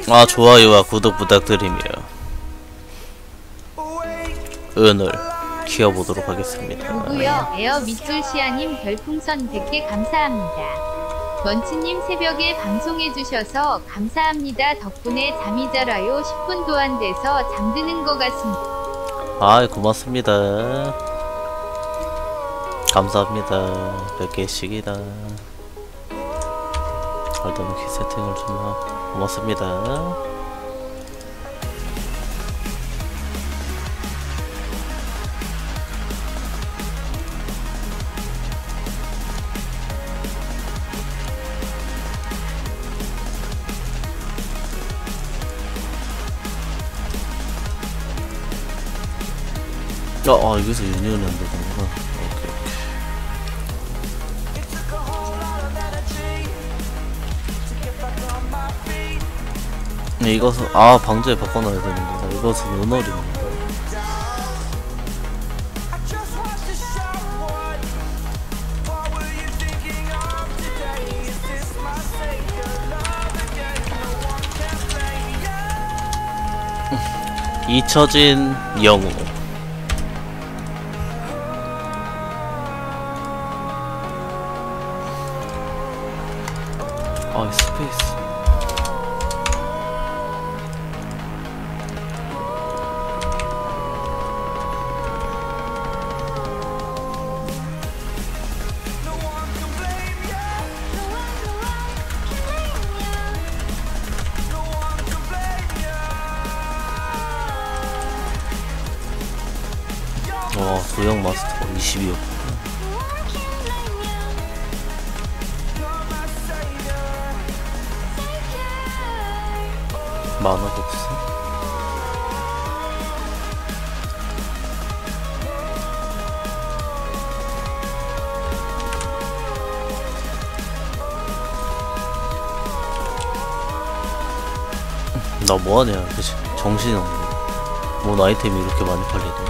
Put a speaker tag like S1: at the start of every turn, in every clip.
S1: 좋아요와 구독 부탁드리며 은을 키워보도록 하겠습니다.
S2: 누구요? 에어 밑줄시아님 별풍선 100개 감사합니다. 먼치님 새벽에 방송해주셔서 감사합니다. 덕분에 잠이 잘 와요. 10분도 안 돼서 잠드는 것 같습니다.
S1: 고맙습니다. 감사합니다. 100개씩이다. 일단은 키 세팅을 좀 하고 고맙습니다. 여기서 유니온이 안 되는구나. 오케이. 이것은 방제에 바꿔놔야 되는구나. 이것은 은얼입니다. 잊혀진 영웅. 스페이스. 도형 마스터가 20이었구나. 만화도 없어. 나 뭐하냐, 그치? 정신이 없네. 뭔 아이템이 이렇게 많이 팔리네.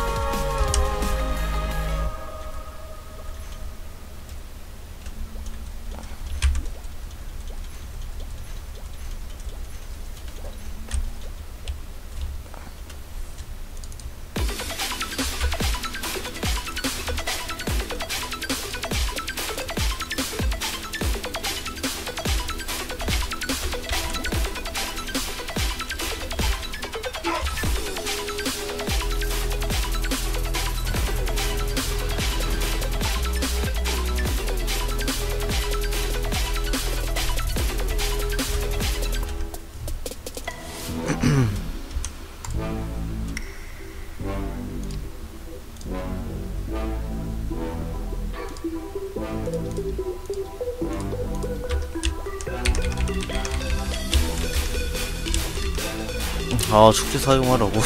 S1: 축제 사용하라고.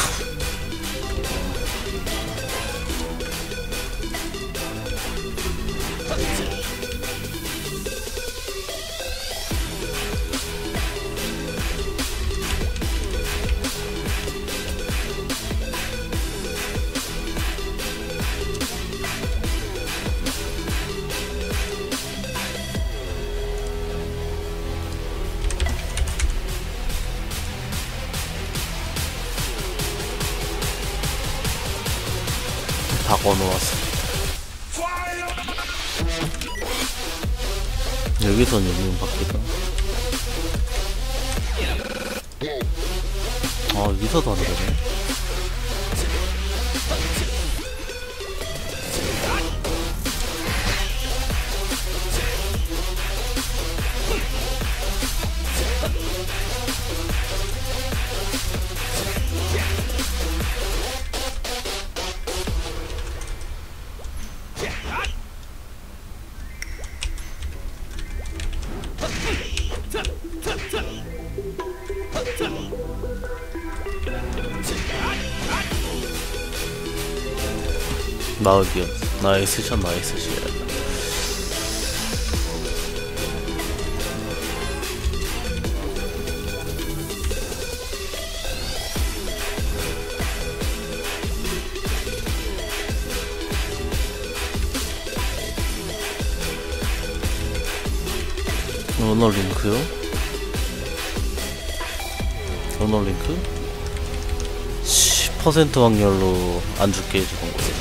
S1: 다 꺼놓았어. 여기선 영웅 바뀌다. 여기서도 안 되네. 마을기업. 나이스 샷. 오너 링크요? 저널링크 10% 확률로 안 죽게 해주는 거예요.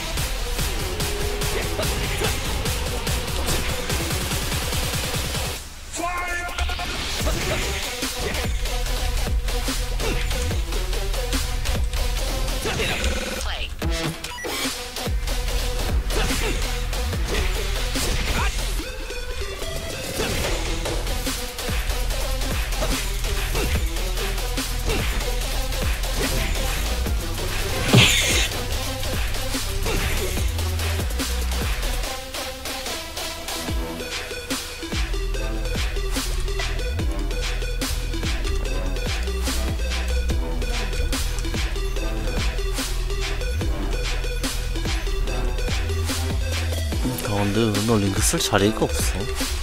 S1: 근데 은호 링크 쓸 자리가 없어.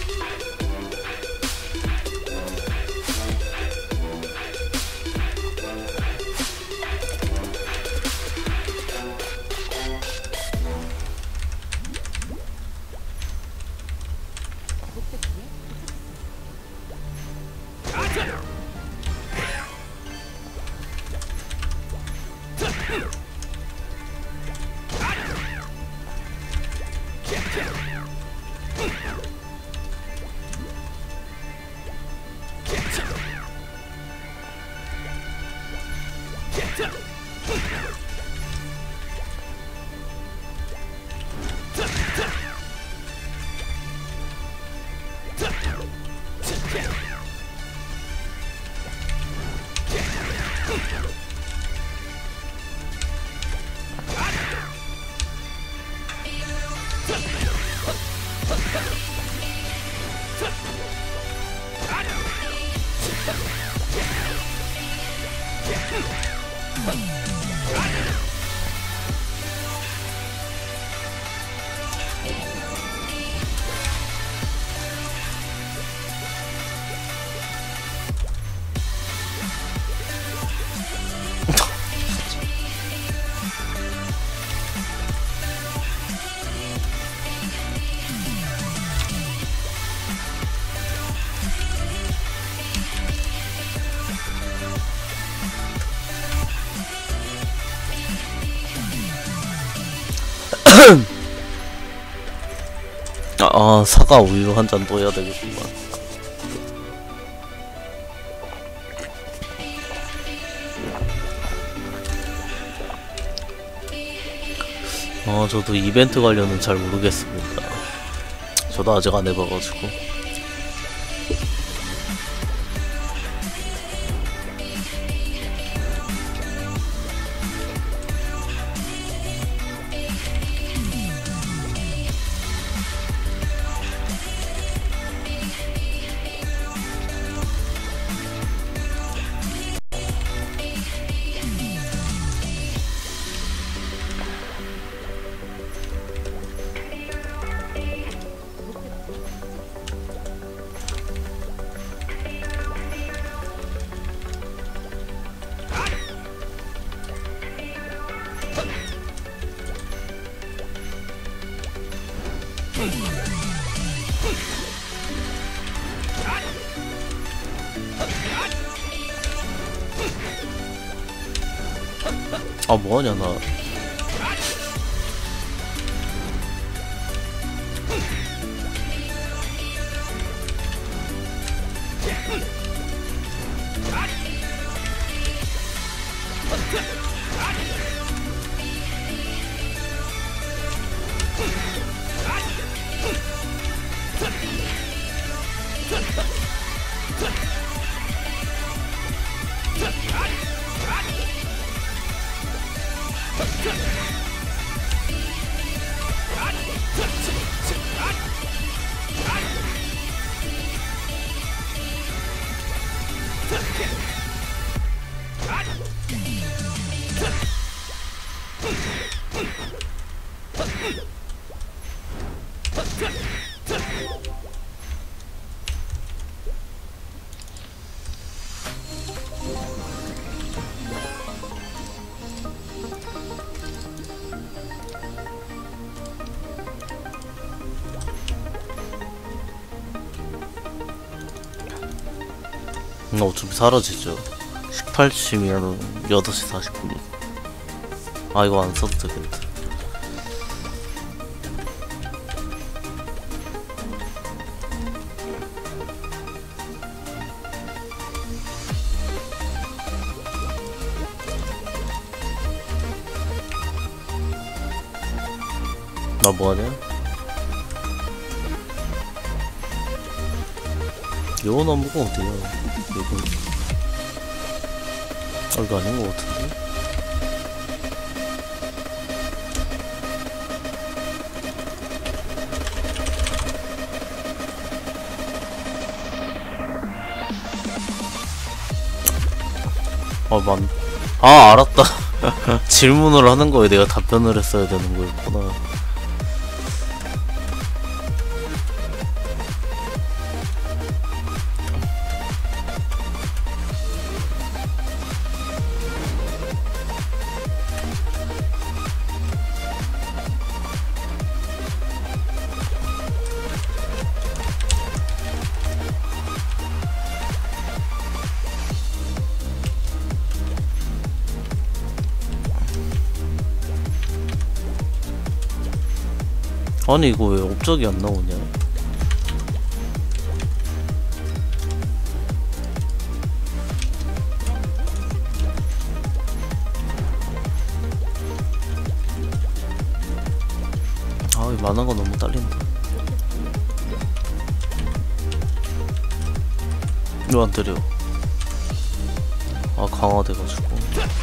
S1: 사과 우유 한 잔 더 해야 되겠구만. 저도 이벤트 관련은 잘 모르겠습니다. 저도 아직 안 해봐가지고. 뭐하냐 나. 어차피 사라지죠. 18시면 8시 40분이고. 아, 이거 안 써도 되겠다. 나 뭐하냐? 요 나무가 어디야? 여기. 아, 이거 아닌 것 같은데? 아, 알았다. 질문을 하는 거에 내가 답변을 했어야 되는 거였구나. 아니, 이거 왜 업적이 안 나오냐? 아, 이 만화가 너무 딸린다. 왜 안 때려? 아, 강화돼가지고.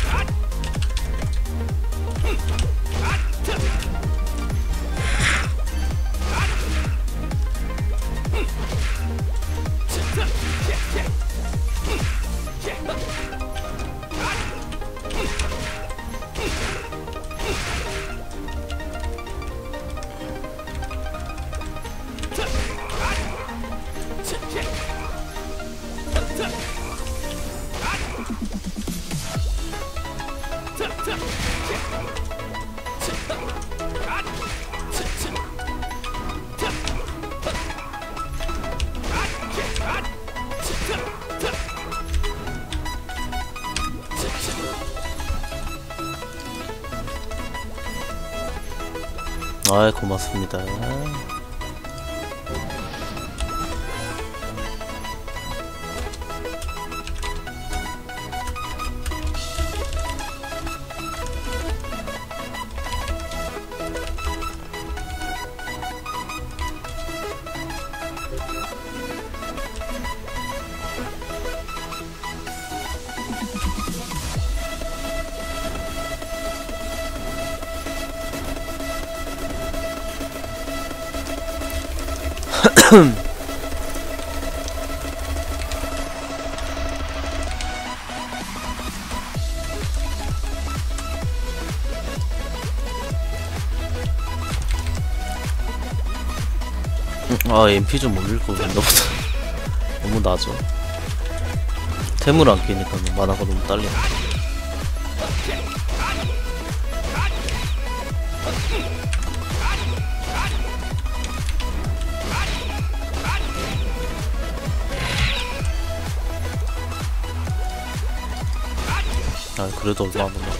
S1: 아이, 고맙습니다. 아, MP 좀 올릴 거 그랬나 보다. 너무 낮아. 템을 안 끼니까 만화가 너무 딸려. 아, 그래도 얼마 안 올라.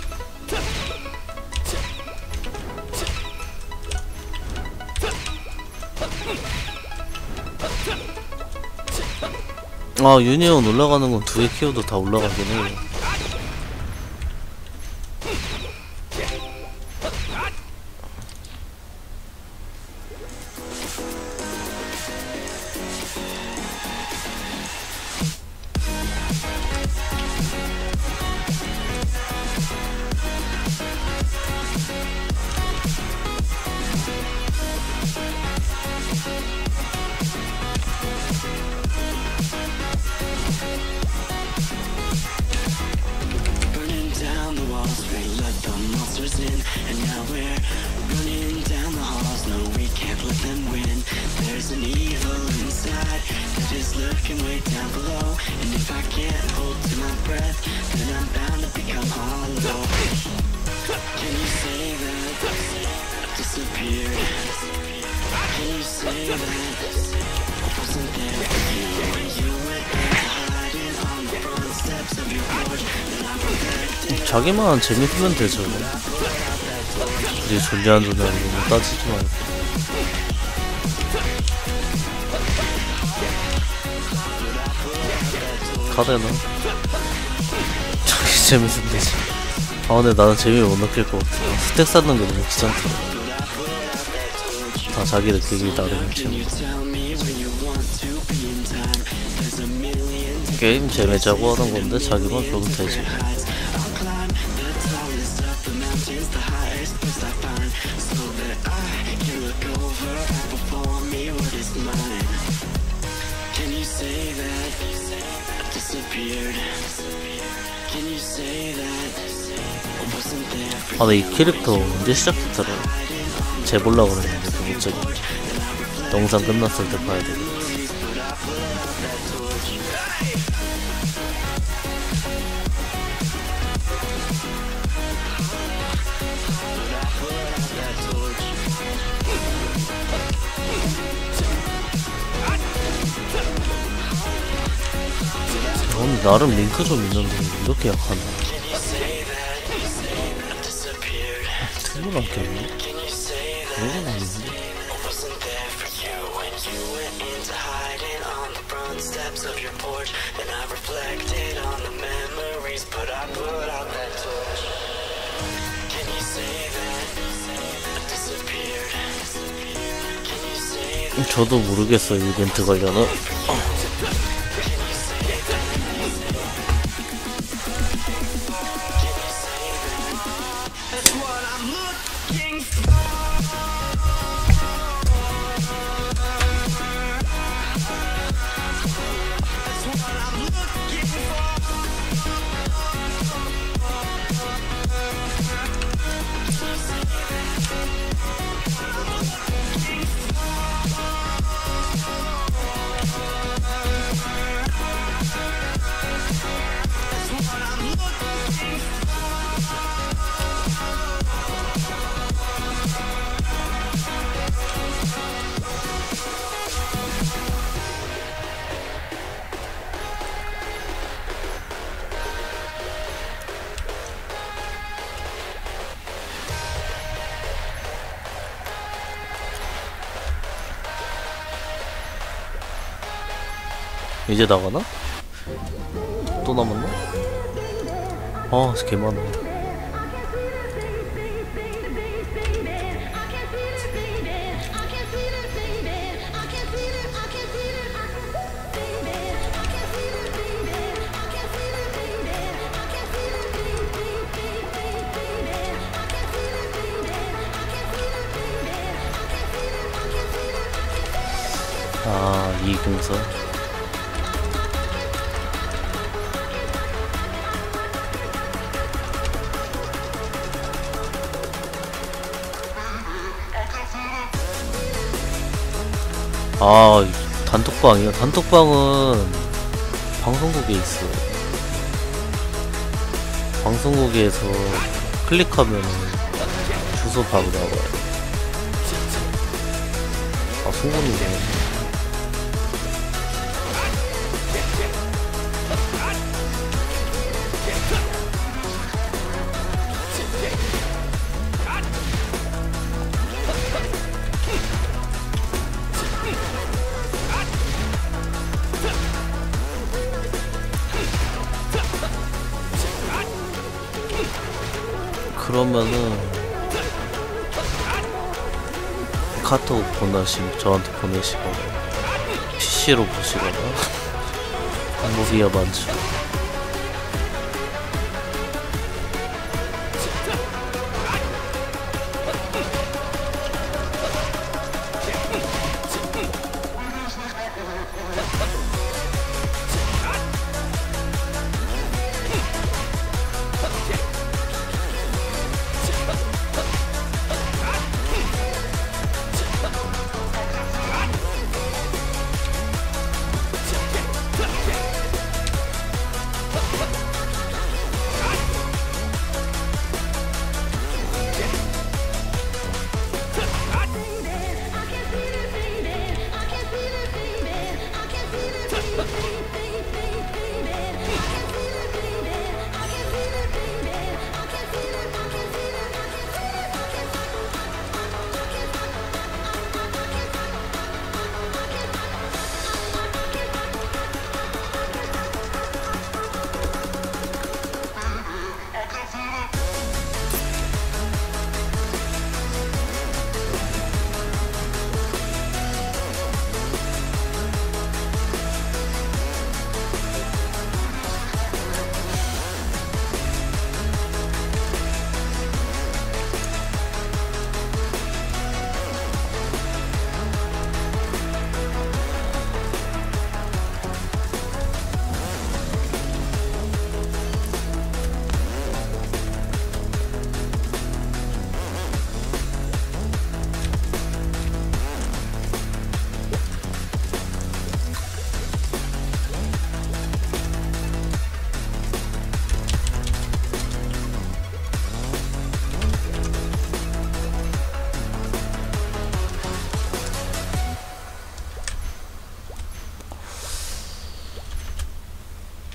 S1: 아, 유니온 올라가는 건 두 개 키워도 다 올라가긴 해.
S3: Wasn't there for you when you went hiding on the front steps of your
S1: 자기만 재밌으면 되죠. 이게 좋냐 안 좋냐 너무 따지지 말고. 가되나? 자기 재밌으면 되지. 아 근데 나는 재미 못 느낄 것 같아. 스택 쌓는 게 너무 귀찮더라. 다 자기 느끼기 나름의 재미. 게임 재미자고 하는 건데 자기만 그러면 되지. 아, 근데 이 캐릭터 언제 시작했더라? 재보려고 그랬는데 못 재고. 영상 끝났을 때 봐야 되겠다. 나름 링크 좀 있는데 이렇게 약하나? 틈을 안 깼네? 그런 건 아닌데? 저도 모르겠어요, 이벤트 관련은. 이제 나가나? 또 남았나? 아, 개 많네. 아, 이 공사. 아, 단톡방이요? 단톡방은 방송국에 있어. 방송국에서 클릭하면 주소 바로 나와요. 아, 송곳니네. 그러면은 카톡 저한테 보내시거나 PC로 보시거나 방법이야 많죠.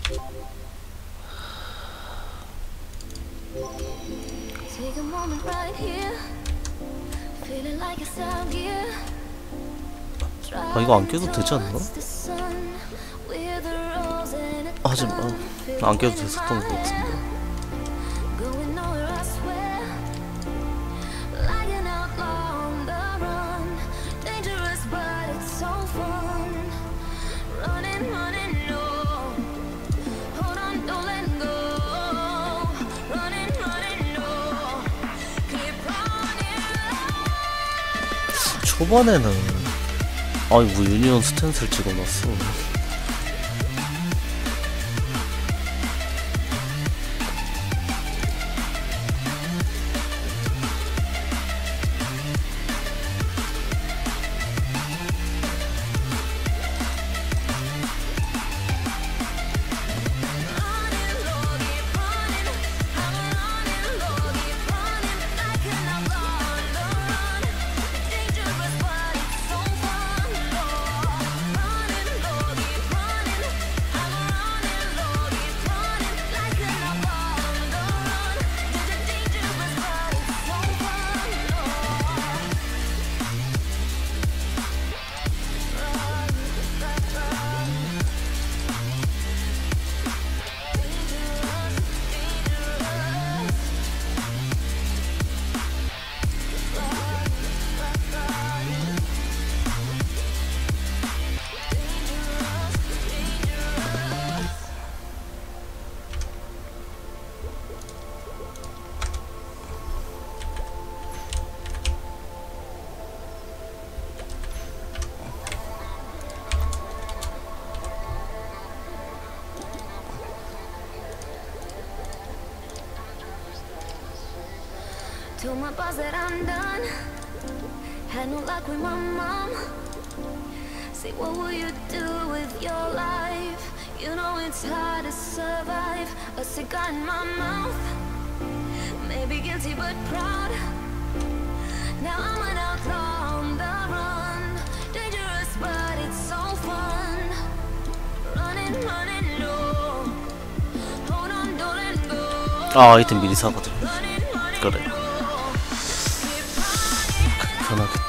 S3: Take a moment right here. Feeling like it's out here.
S1: 아 이거 안 껴도 되지 않나? 하지 마. 안 껴도 됐었던 것 같은데.
S3: Going nowhere, I swear. Like an outlaw on the run. Dangerous, but it's so fun. Running, running, no. Hold on, don't let go. Running, running, no. Keep running.
S1: 초반에는 아니 뭐 유니온 스탠스를 찍어놨어.
S3: Told my boss that I'm done. Had no luck with my mom. Say, what will you do with your life? You know it's hard to survive. A cigar in my mouth. Maybe guilty but proud. Now I'm an outlaw on the run. Dangerous but it's so fun. Running, running low. Hold on, don't let go.
S1: 아 아이템 미리 사거든. 그래. 편하겠다.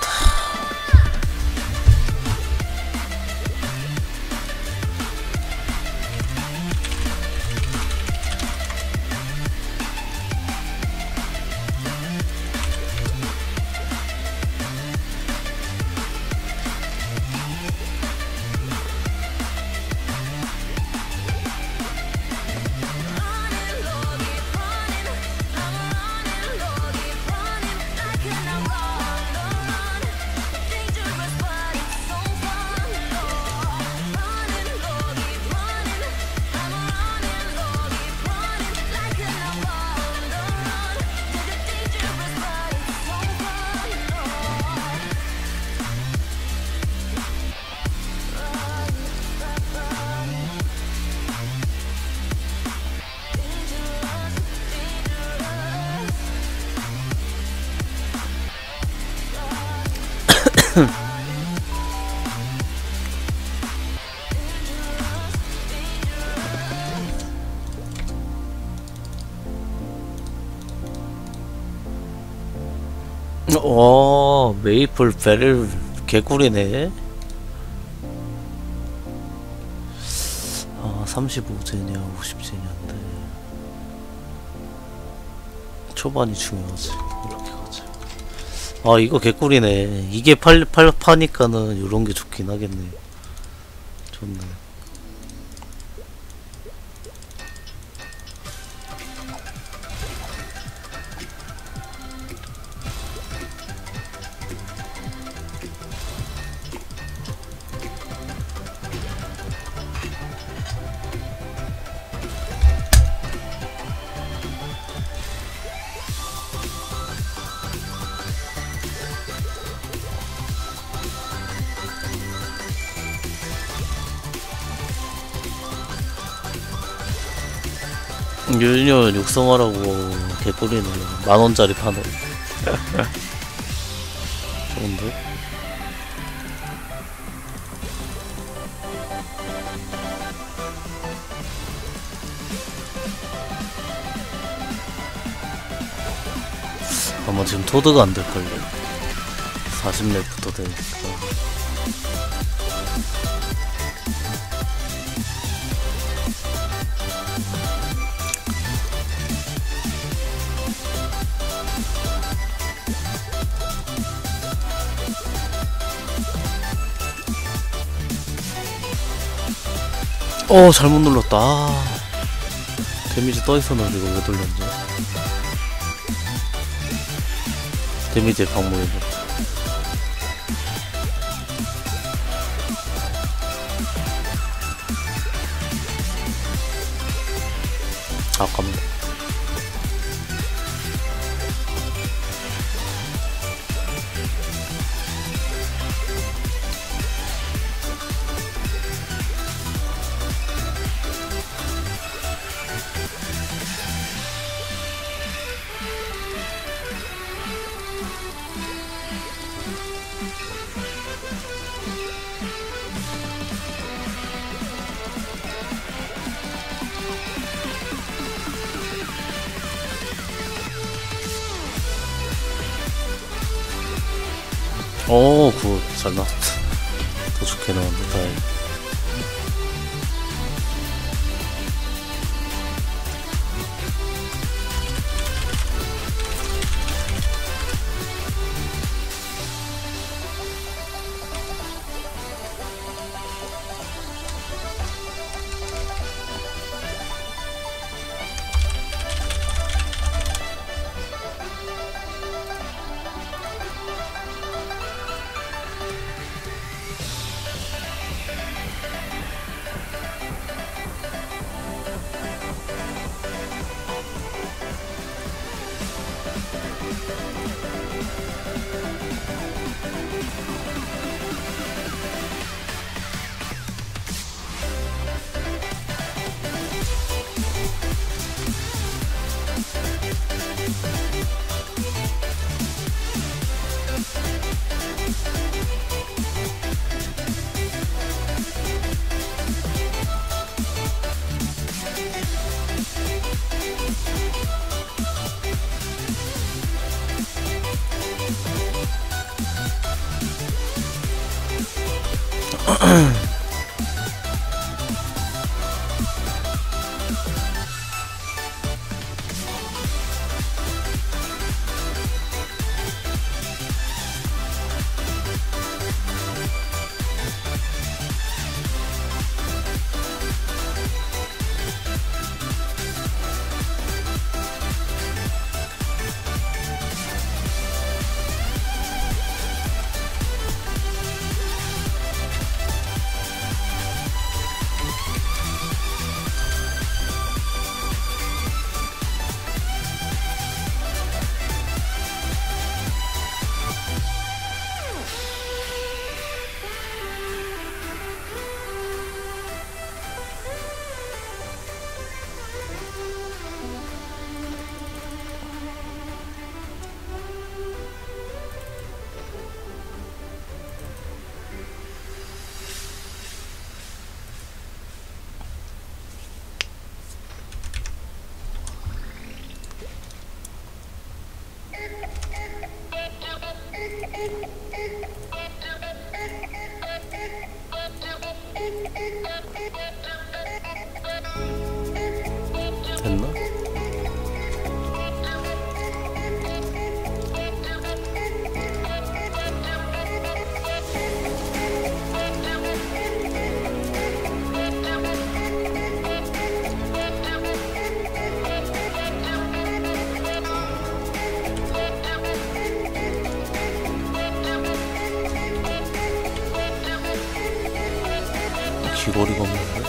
S1: 메이플 베릴 개꿀이네. 35제냐 50제냐인데 초반이 중요하지. 이렇게 가자. 이거 개꿀이네. 이게 파니까는 요런게 좋긴 하겠네. 좋네. 유니온 육성하라고 개꿀이네. 10,000원짜리 파네. 좋은데? 아마 지금 토드가 안 될걸요. 40렙부터 되니까. 잘못 눌렀다. 데미지 떠있었는데 이거 왜 돌렸지? 데미지의 방법이죠. 아깝네. 굿. 잘 나왔다. 더 좋게 나왔네. 다행히. 됐나? 귀걸이가 없는데?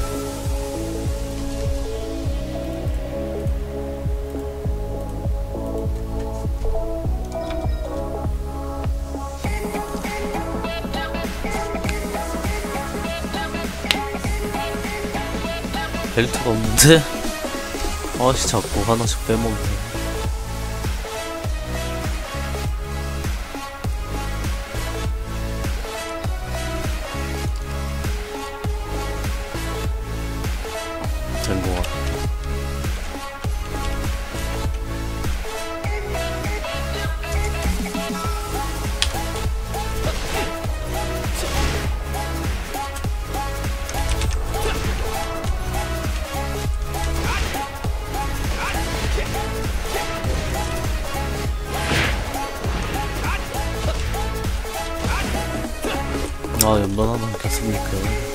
S1: 벨트가 없는데? 아씨 자꾸 하나씩 빼먹네. 된 거 같아. 아, 연변 하나 켰습니까?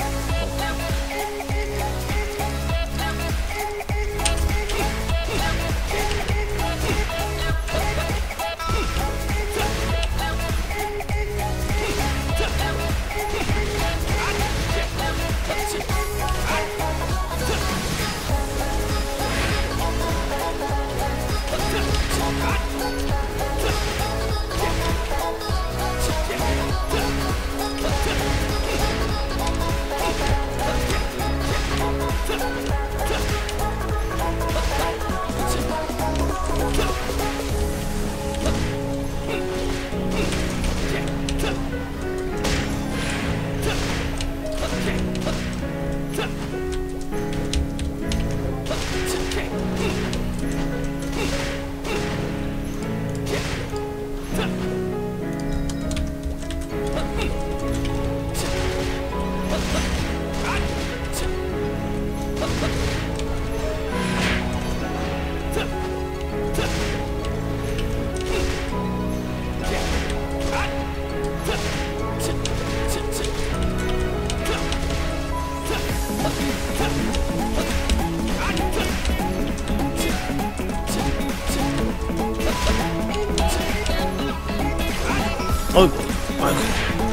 S1: 어이구, 아이고.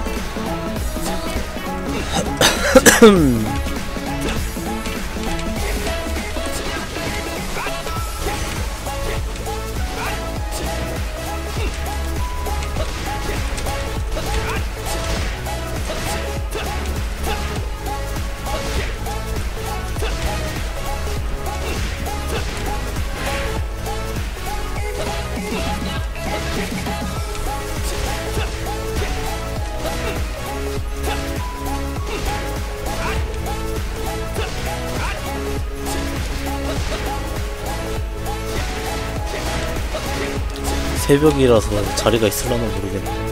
S1: 새벽이라서 자리가 있을라나 모르겠네.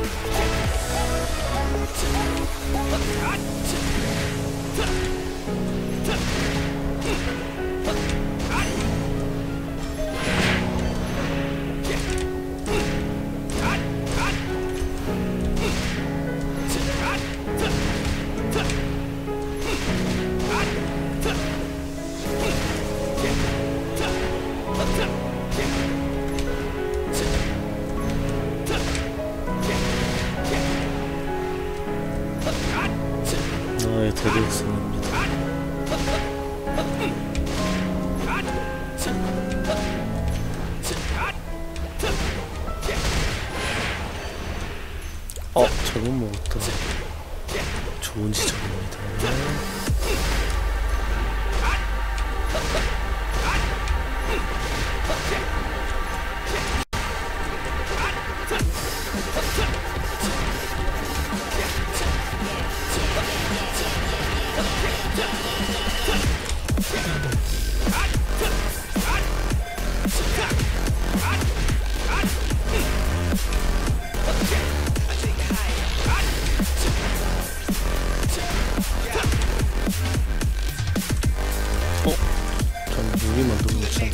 S1: 나의 대리였습니다. 잘못 먹었다. 좋은 지점입니다. 무기만 너무 괜찮네.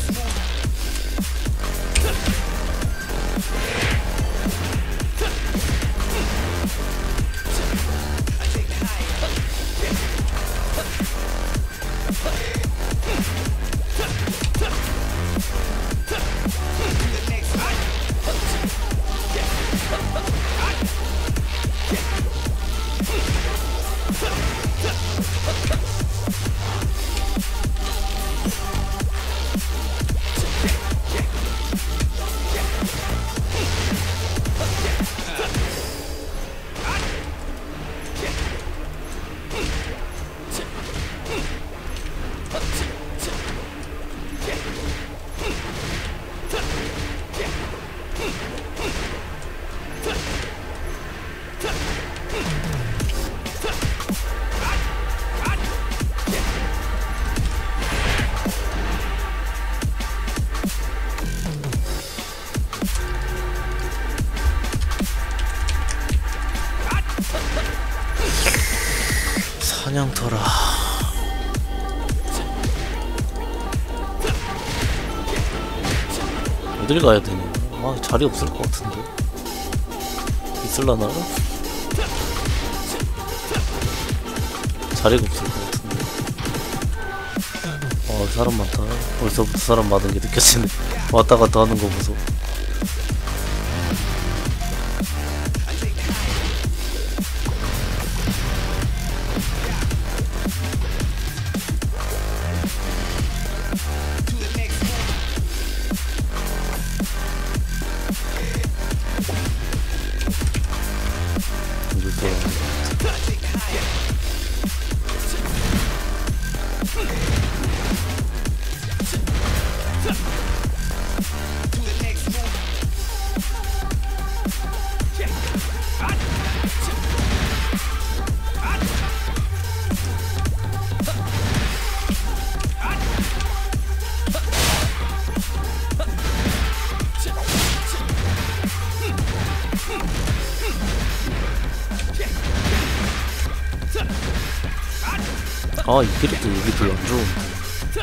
S1: 사냥터라. 어딜 가야 되냐? 자리 없을 것 같은데. 있을라나? 자리가 없을 것 같은데. 사람 많다. 벌써부터 사람 많은 게 느껴지네. 왔다 갔다 하는 거 보소. 이 캐릭터 여기 별로 안 좋은데.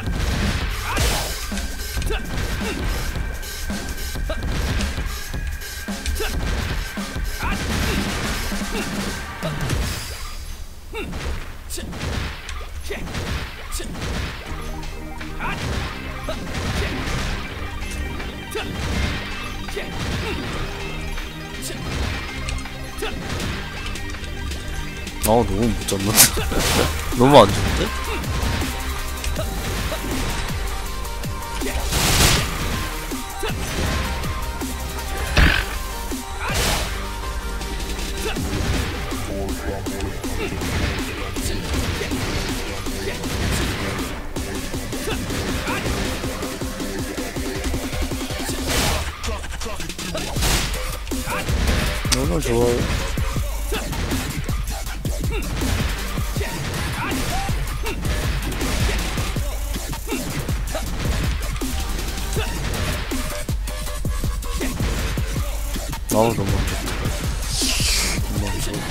S1: 너무 못 잡는다. 너무 안 좋은데? 너무 좋아요. 너무 안 좋다. 너무 안 좋아.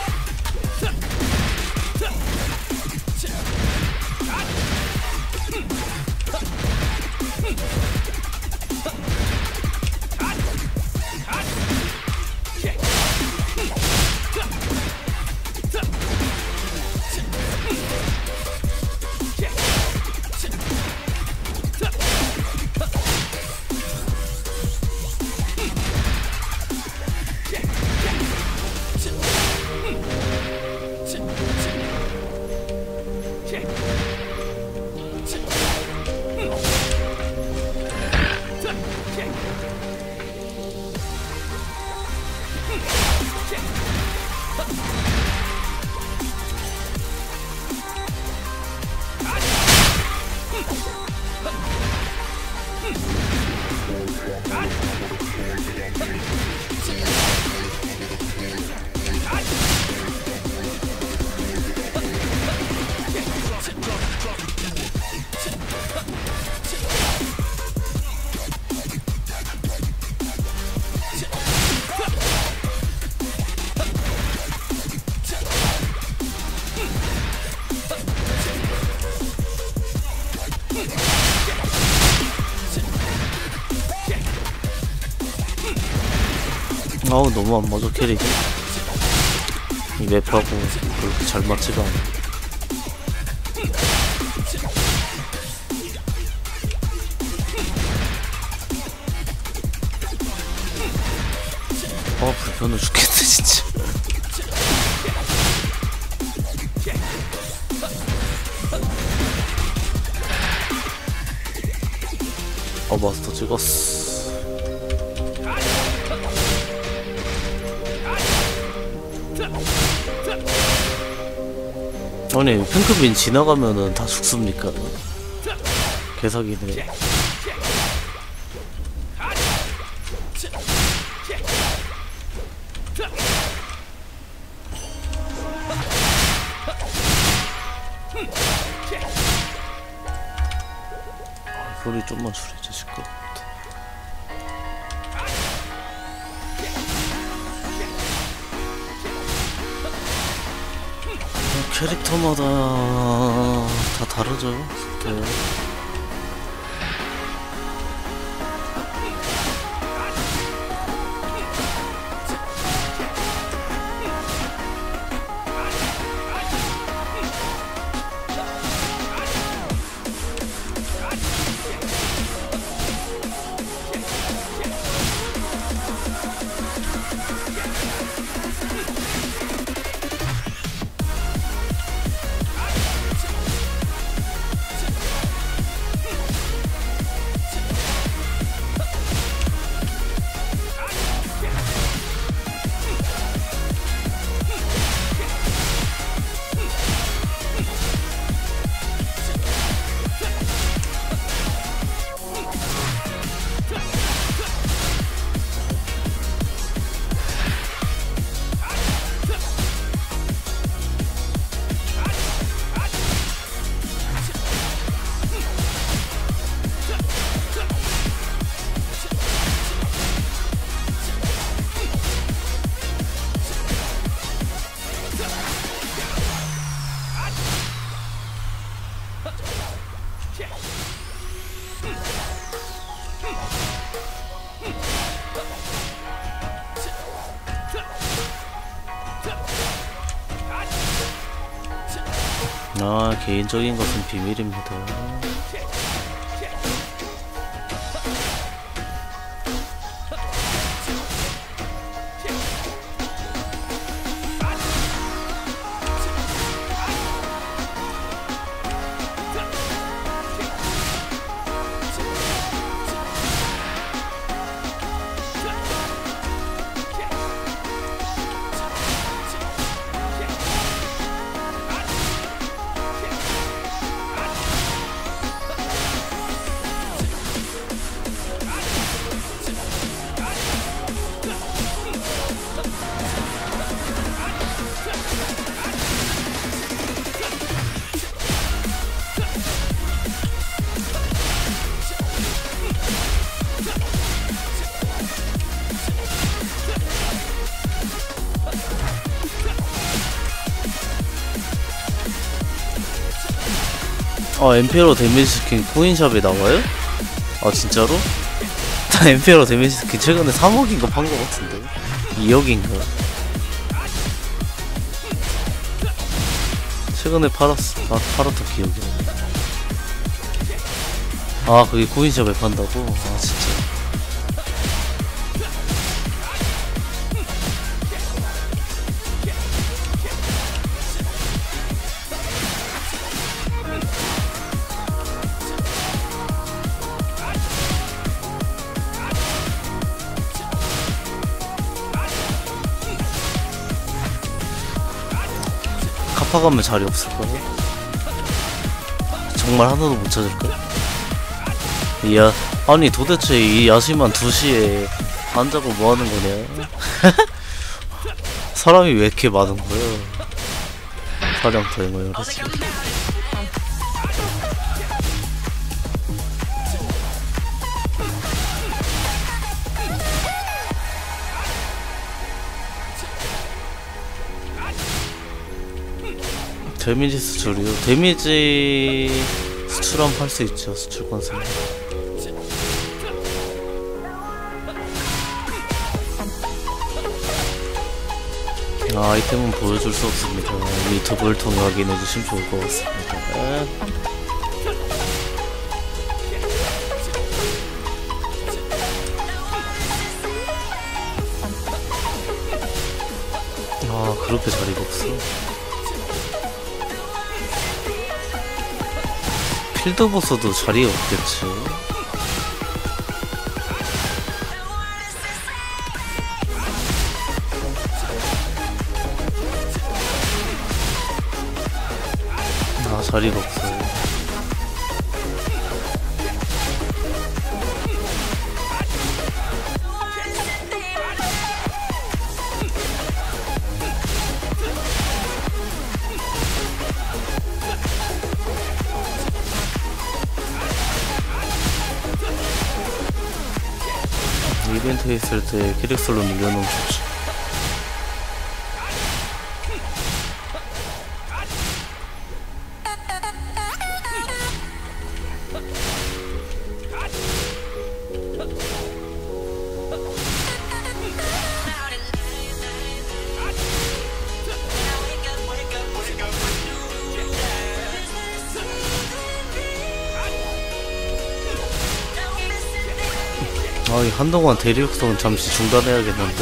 S1: 너무 안 맞아 캐릭이. 이 맵하고 그렇게 잘 맞지가 않아. 불편해 죽겠네 진짜. 마스터 찍었어. 아니 핑크빈 지나가면은 다 죽습니까? 개사기네. 소리 좀만 줄이지 시끄럽다. 캐릭터마다 다 다르죠, 속도요. 아, 개인적인 것은 비밀입니다. 아, 엠페로 데미지 스킨 코인샵에 나와요? 아, 진짜로? 나 엠페로 데미지 스킨 최근에 3억인가 판 거 같은데 2억인가 최근에 팔았던 기억이 나네. 아, 그게 코인샵에 판다고? 아, 진짜. 카파 가면 자리 없을까요? 정말 하나도 못 찾을까요? 아니 도대체 이 야심한 2시에 앉아고 뭐하는 거냐? 사람이 왜 이렇게 많은 거야? 사냥터에 모여있지. 데미지 수출이요? 데미지 수출하면 팔 수 있죠. 수출 건설. 아, 아이템은 보여줄 수 없습니다. 유튜브를 통해 확인해주시면 좋을 것 같습니다. 아, 그렇게 자리가 없어. 필드보스도 자리가 없겠지. 아, 자리가 없어요. 이벤트 있을 때 캐릭터로 밀려놓으면 좋지. 아, 한동안 대리육성은 잠시 중단해야겠는데.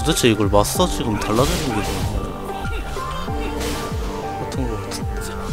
S1: 도대체 이걸 마스터 지금 달라지는 게 뭐야? 같은 거 같은데.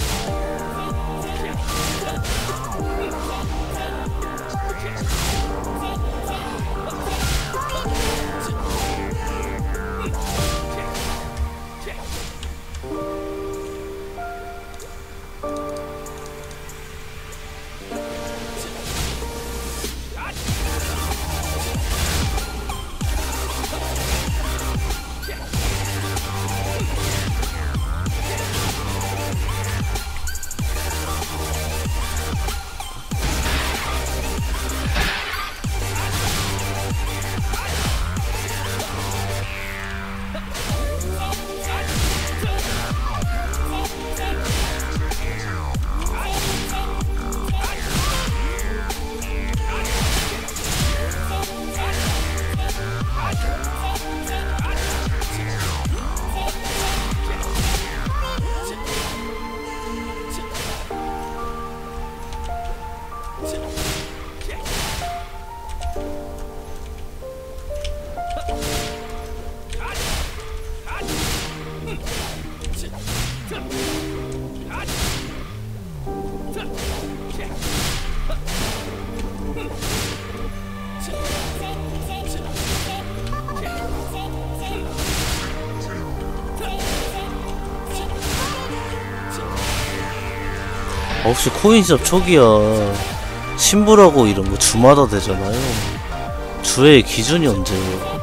S1: 혹시 코인샵 초기야 신부라고 이런 거 주마다 되잖아요. 주의 기준이 언제예요?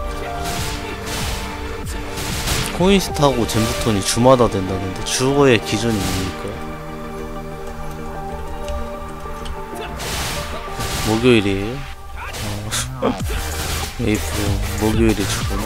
S1: 코인스타고 잼부톤이 주마다 된다는데 주의 기준이 뭡니까? 목요일이에요? 에이프릴 목요일에 주구나.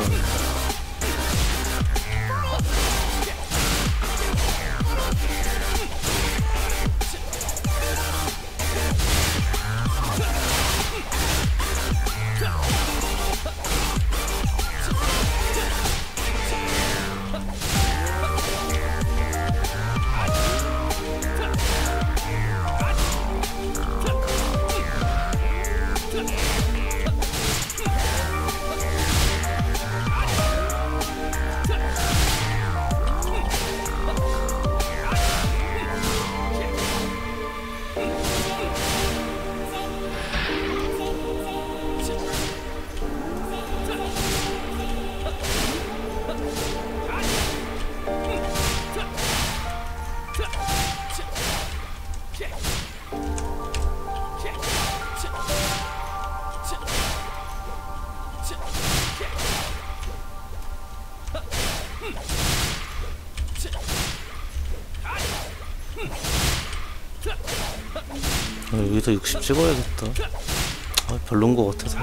S1: 여기서 60 찍어야겠다. 별론 거 같아서.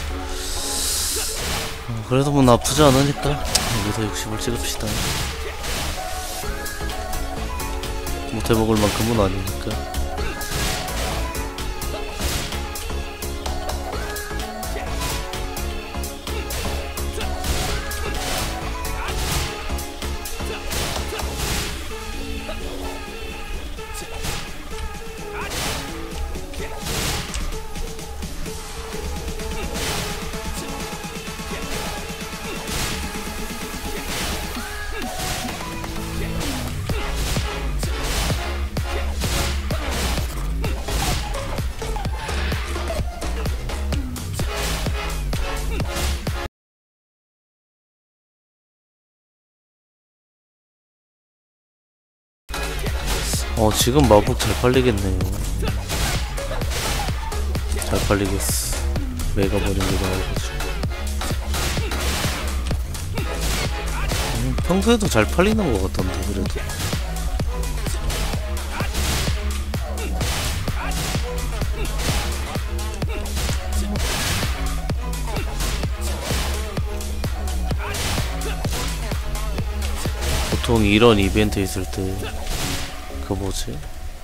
S1: 그래도 뭐 나쁘지 않으니까 여기서 60을 찍읍시다. 못해먹을 만큼은 아니니까. 지금 마법 잘 팔리겠네요. 잘 팔리겠어. 메가 버린 게 나와가지고. 평소에도 잘 팔리는 것 같던데 그래도. 보통 이런 이벤트 있을 때 그 뭐지?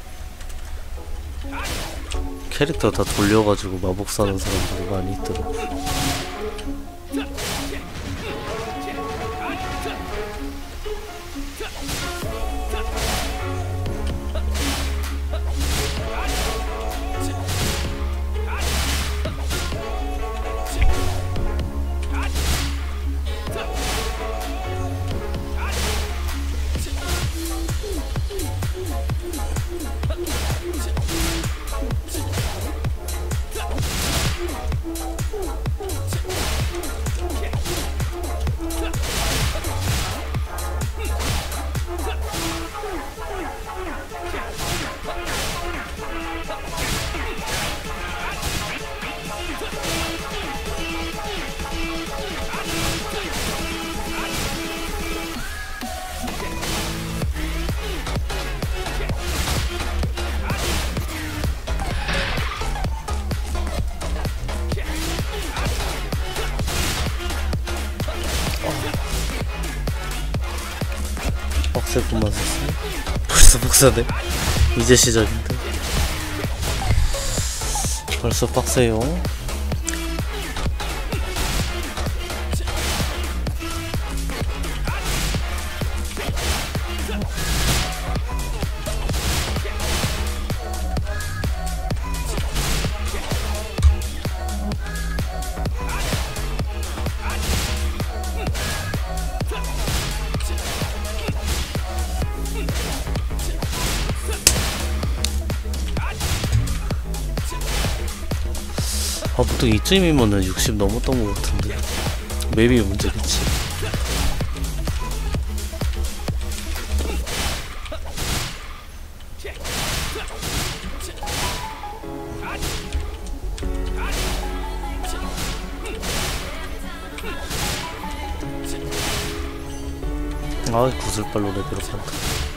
S1: 캐릭터 다 돌려가지고 마법 사는 사람들이 많이 있더라고. 빡세구만 썼어. 벌써 빡세네. 이제 시작인데. 벌써 빡세요. 아, 보통 이쯤이면은 60 넘었던 것 같은데. 맵이 문제겠지. 아, 구슬발로 레벨업 한다.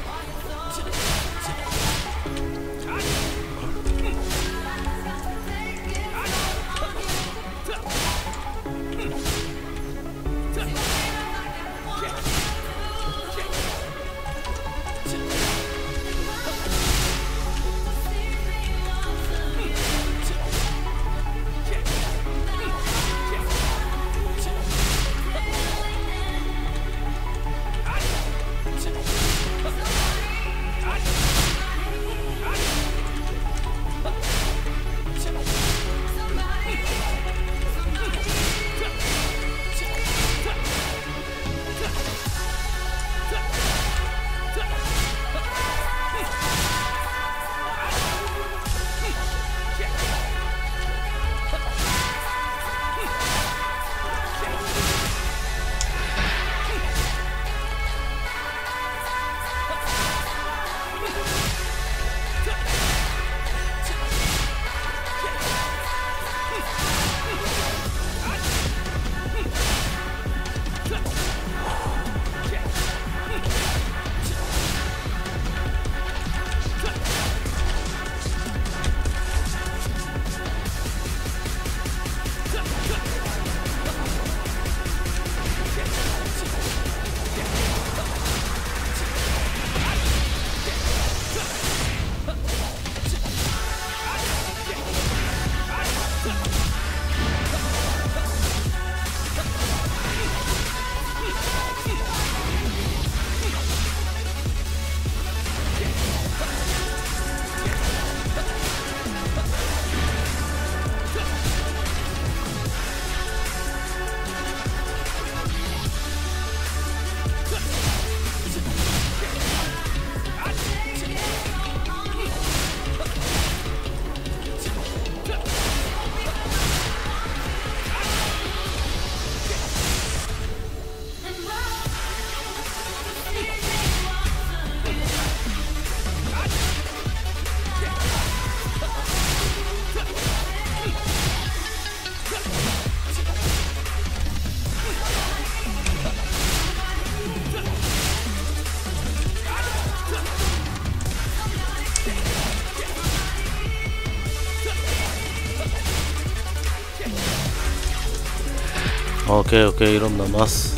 S1: 오케이 오케이, 이런 남았어.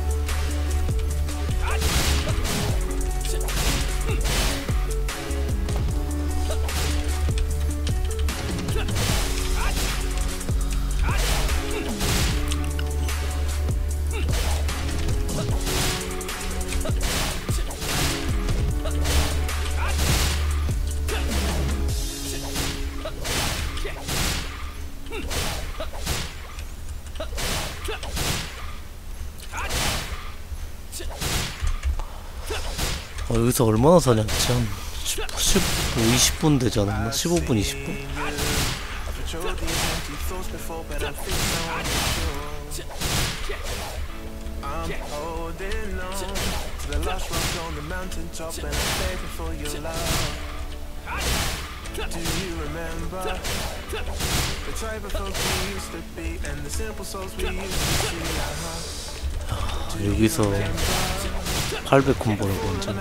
S1: 여기서 얼마나 사냥했지? 한 20분 되지 않았나? 15분, 20분? 여기서 800 콤보라고 완전.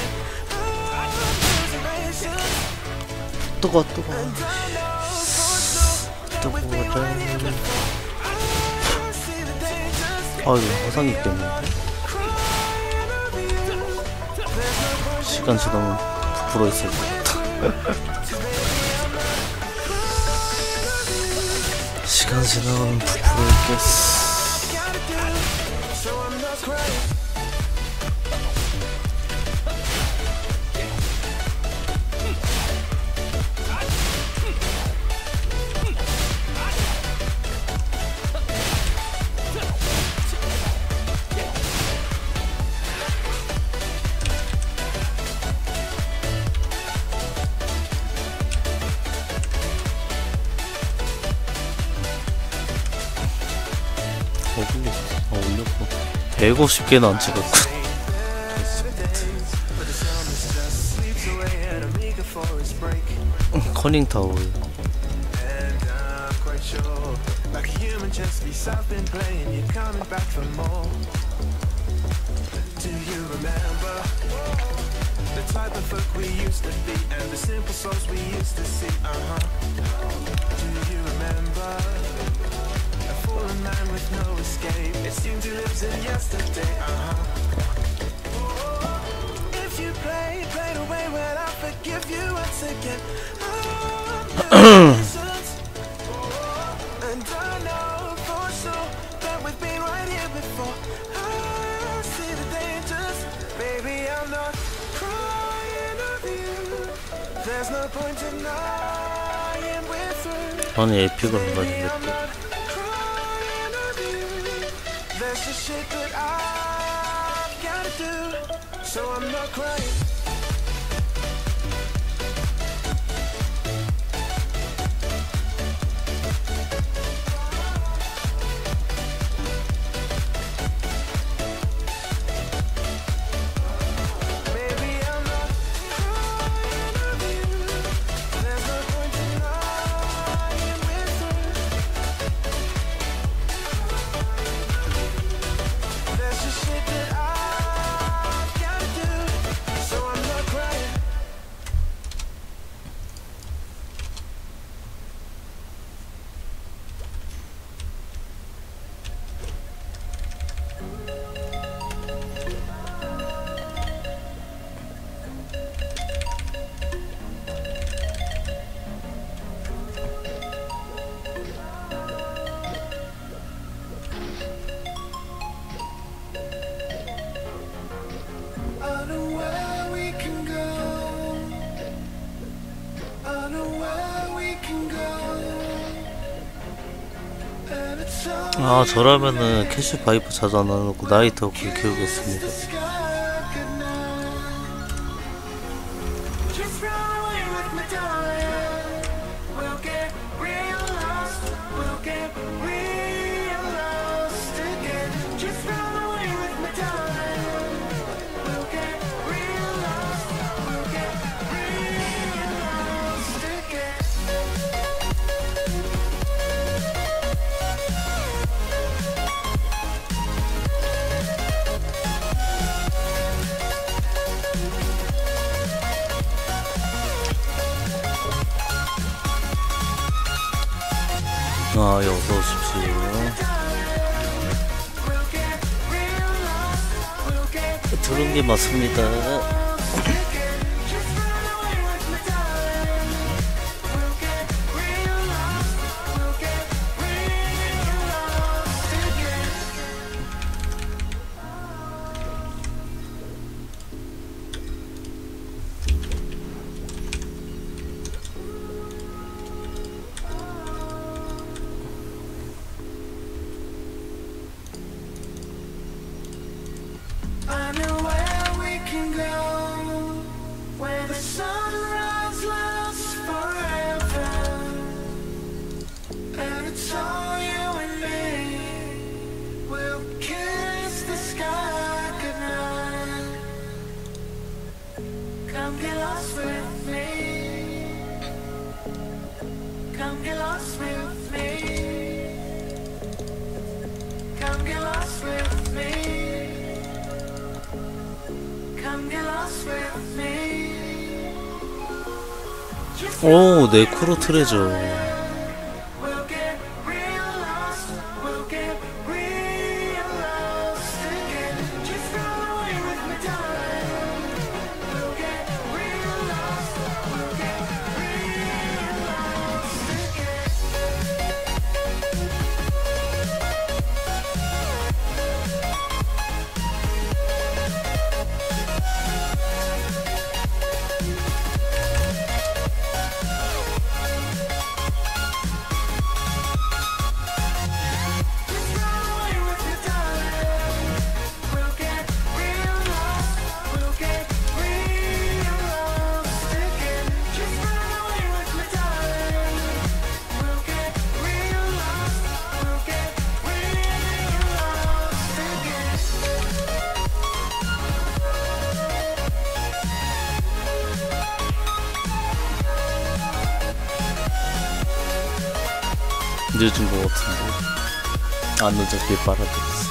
S1: 뜨거. 아, 이거 화상 있겠는데? 시간 지나면 부풀어 있을 것 같다. 시간 지나면 부풀어 있겠어. 올렸고 150개는 안 찍었고. 커닝타워
S4: man with no escape. It seems he lives in yesterday. If you play the way, well, I'll forgive you once again. And I know for sure that we've been right here before. I see the dangers, baby. I'm not crying over you. There's no point denying we're through.
S1: 아니 에픽을 안 가지고
S4: There's the shit that I gotta do, so I'm not crying.
S1: 아, 저라면은 캐시 바이프 자주 안 하고 나이트 호크를 키우겠습니다. 아, 예, 어서 오십시오. 들은 게 맞습니다.
S4: I know where we can go, where the sunrise lasts forever, and it's all you and me. We'll kiss the sky goodnight. Come get lost with me. Come get lost with me. Come get lost with me.
S1: 오, 네크로 트레저. 늦은 것 같은데. 안 늦었길 바라겠어.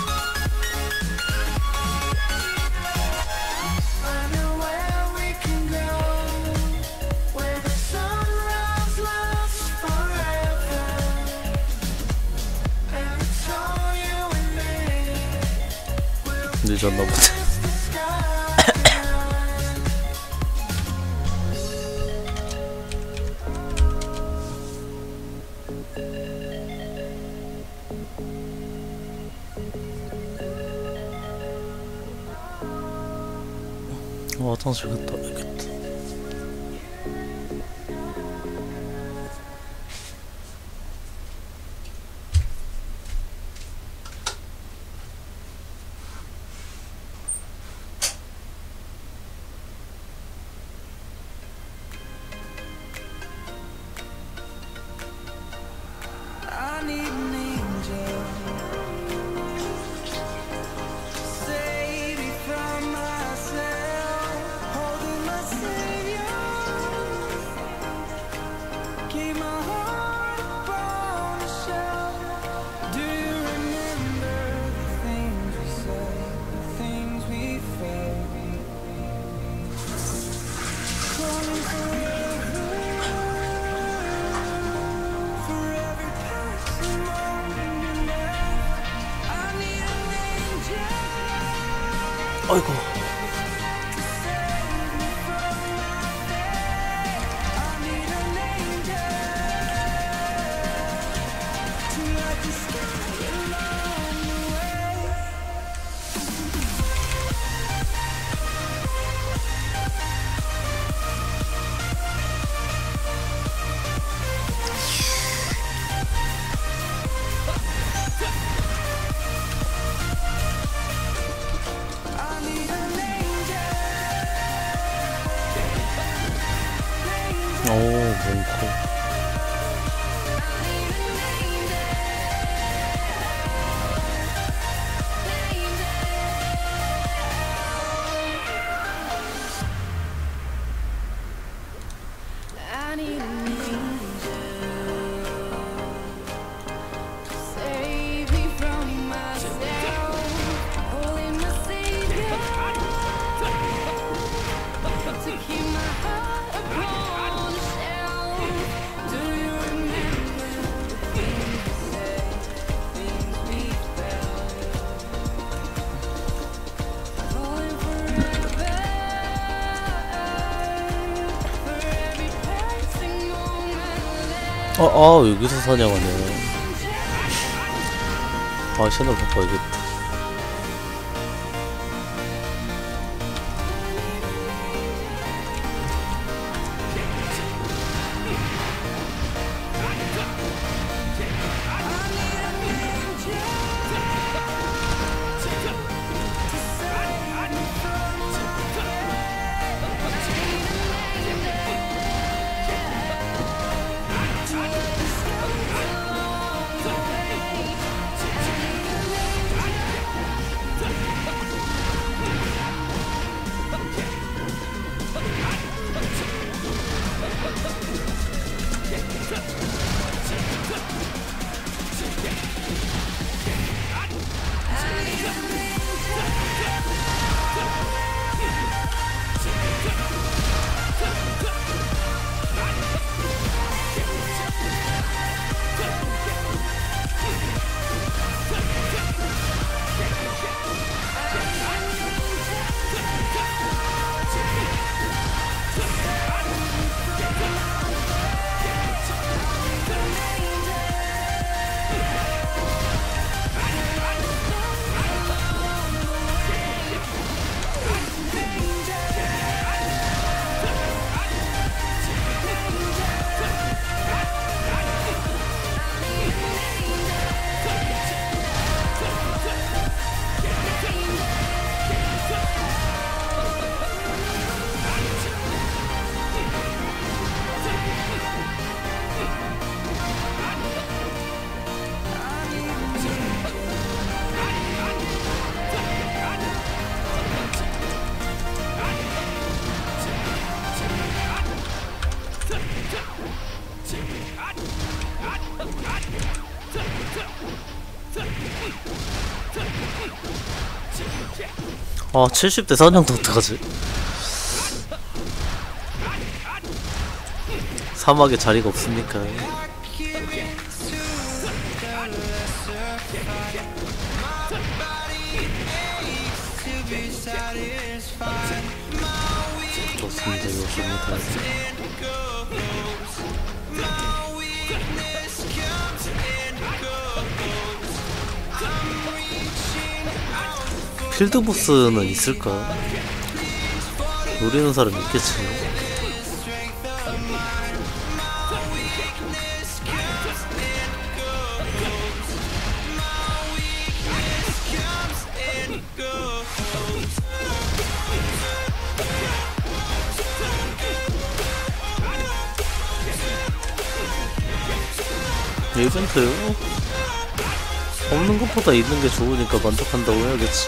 S4: I know where we can go, where the sunrise lasts forever, and it's all you and me.
S1: 늦었나 보다.
S4: It's the sky.
S1: 화장실 갔다 와야겠다.
S4: I need an angel, save me from myself, holding my savior, keep my heart upon a shelf. Do you remember the things we said, the things we felt, calling forever, for every passing moment left. I need an angel.
S1: 아이고. 오, 몽코.
S3: I need an angel to save me from myself, holding my savior, to keep my heart upon a shelf. Do you remember the things we said, the things we felt, falling forever, for every passing moment left.
S1: 여기서 사냥하네. 채널 바꿔야겠다. 아 70대 사냥도 어떡하지? 사막에 자리가 없습니까? 좋습니다. 요즘입니다. 필드보스는 있을까? 노리는 사람 있겠지. 이벤트요? 없는 것보다 있는 게 좋으니까 만족한다고 해야겠지.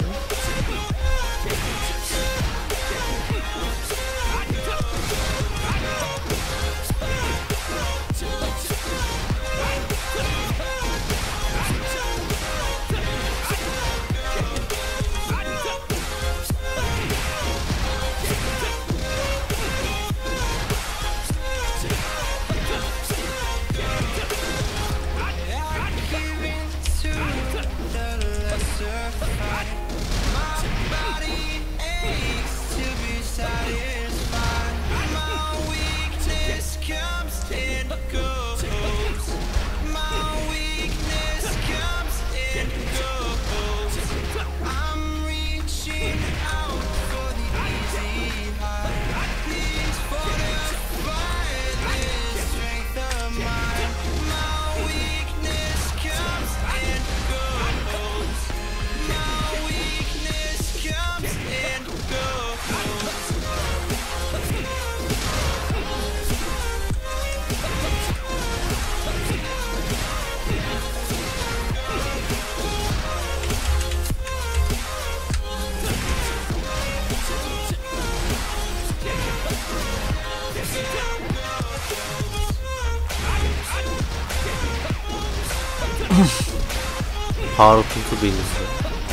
S1: 바로 핑크빈인데.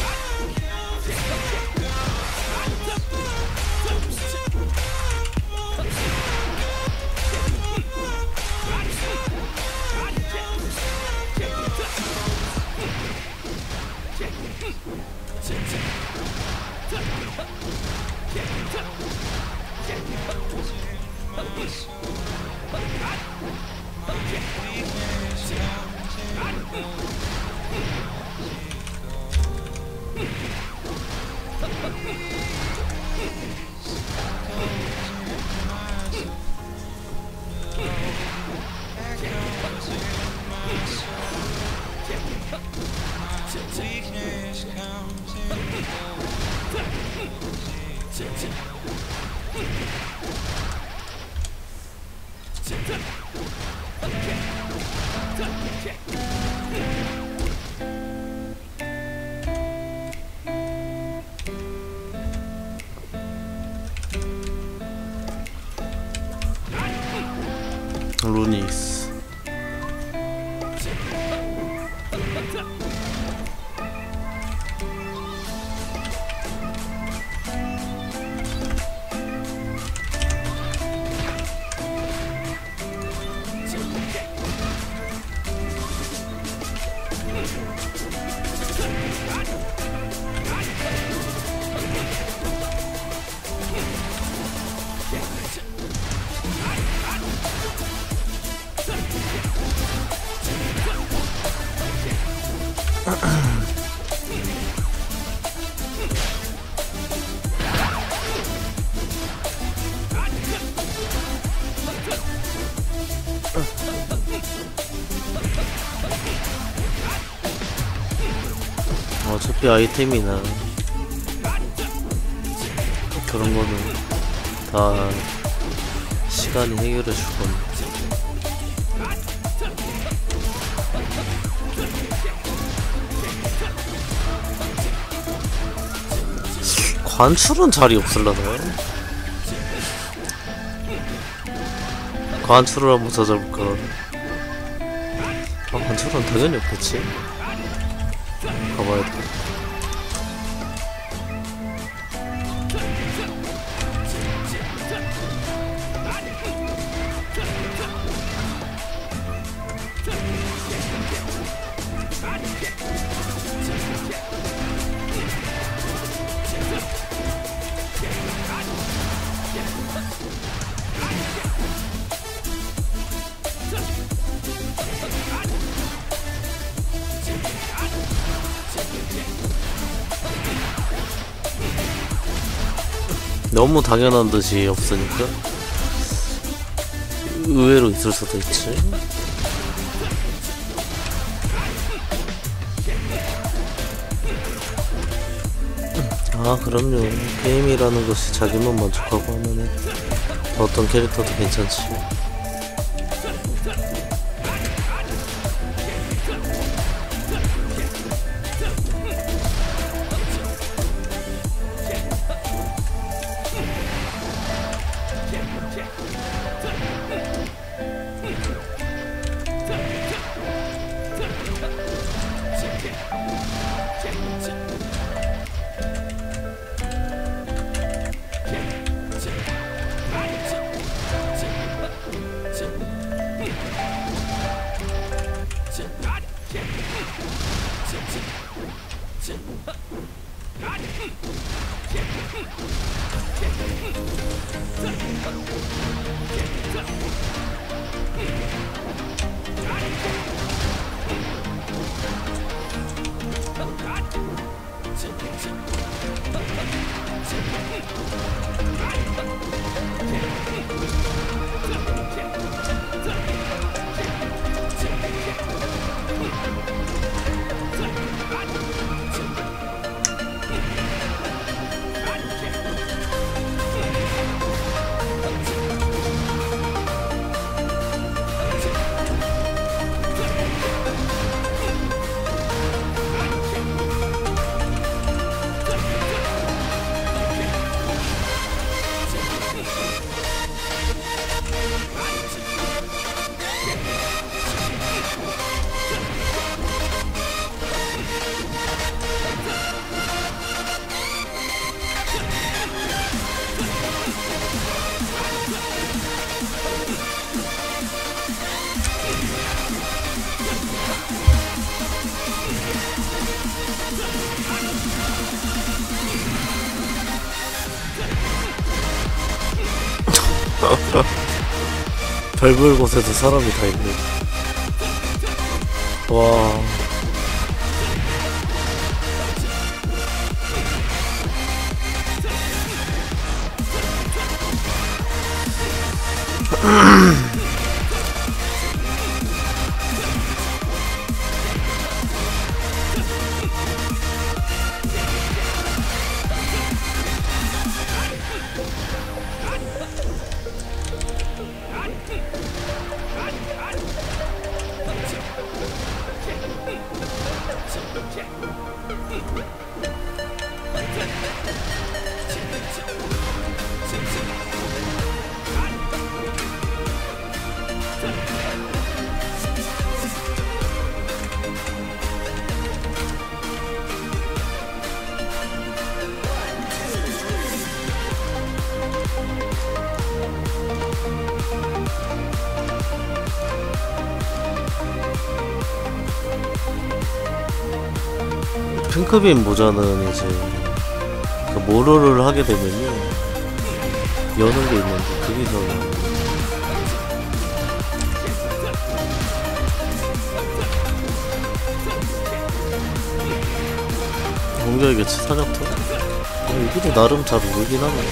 S1: 루니스. 어차피 아이템이나 그런 거는 다 시간이 해결해 줄 건데. 관출은 자리 없을라나요? 관출을 한번 찾아볼까? 아, 관출은 당연히 없겠지? 가봐야 돼. 너무 당연한 듯이 없으니까 의외로 있을 수도 있지. 아 그럼요. 게임이라는 것이 자기만 만족하고 하면은 어떤 캐릭터도 괜찮지. 별별 곳에도 사람이 다 있네. 와. 핑크빈 모자는 이제 그 모로를 하게 되면요 여는 게 있는데 그게 더 공격의 교체 사격도 여기도 나름 잘 오르긴 하네.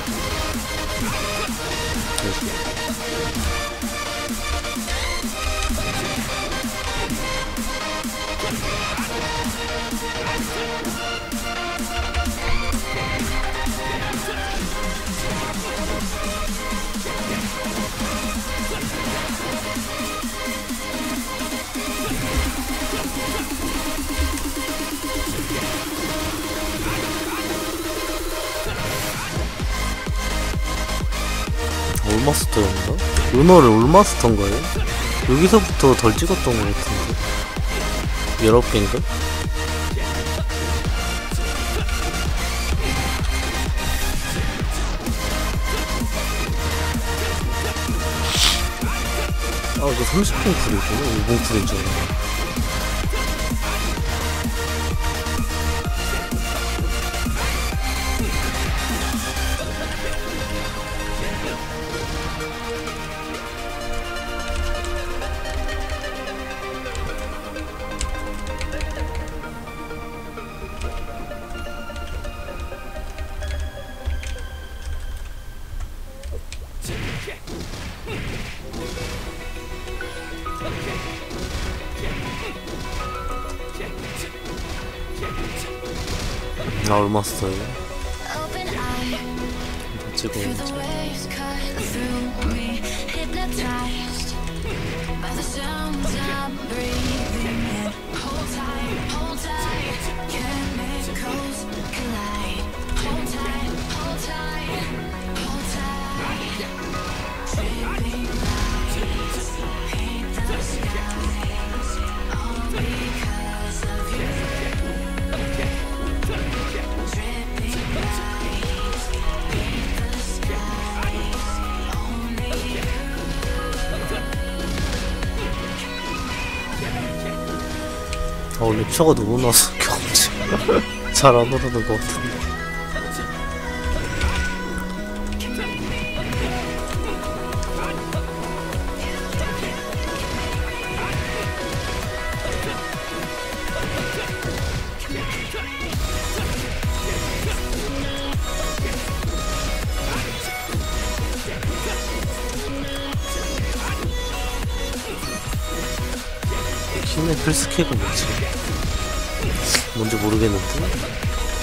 S1: 올마스터였나? 은어를 올마스터인가요? 여기서부터 덜 찍었던 것 같은데 19개인가? 아 이거 30분 쿨이구나. 5분 쿨인 줄 알았네. 나 얼마 써요?
S3: Open eye,
S1: 찍어
S3: feel the waves cut through me, hypnotized by the sounds I'm breathing in. Hold tight, chemicals collide. Hold tight, hold tight, hold tight. Dripping lights paint the skies, all because of you. Dripping lights paint the skies, only you.
S1: 랩처가 너무 나서 경치 잘 안 오르는 것 같은데. 힘의 필스케가 뭐지? 뭔지 모르겠는데?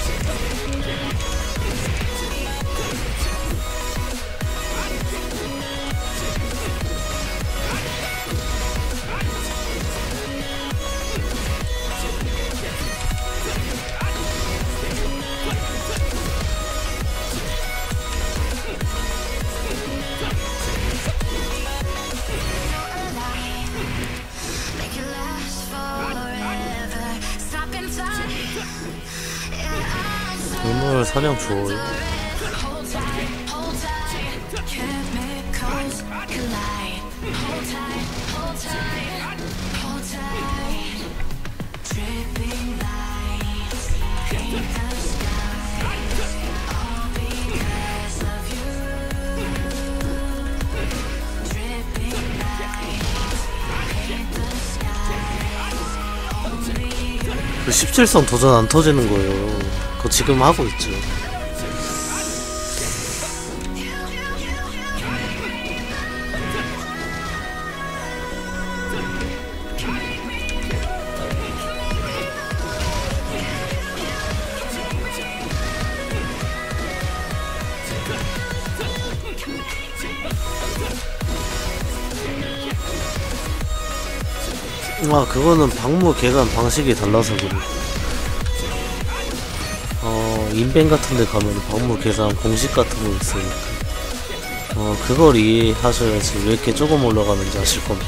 S3: Make it last forever. Stop in time.
S1: 괴물 사냥 좋아요.
S3: Hold tight, chemicals collide. Hold tight, hold tight, hold tight. Dripping lights paint the skies, all because of you. Dripping lights paint the skies, only you.
S1: 그 17선 도전 안 터지는 거예요. 그거 지금 하고 있죠. 아, 그거는 방무 계산 방식이 달라서 그래. 인벤 같은 데 가면 방무 계산 공식 같은 거 있으니까. 그걸 이해하셔야지 왜 이렇게 조금 올라가는지 아실 겁니다.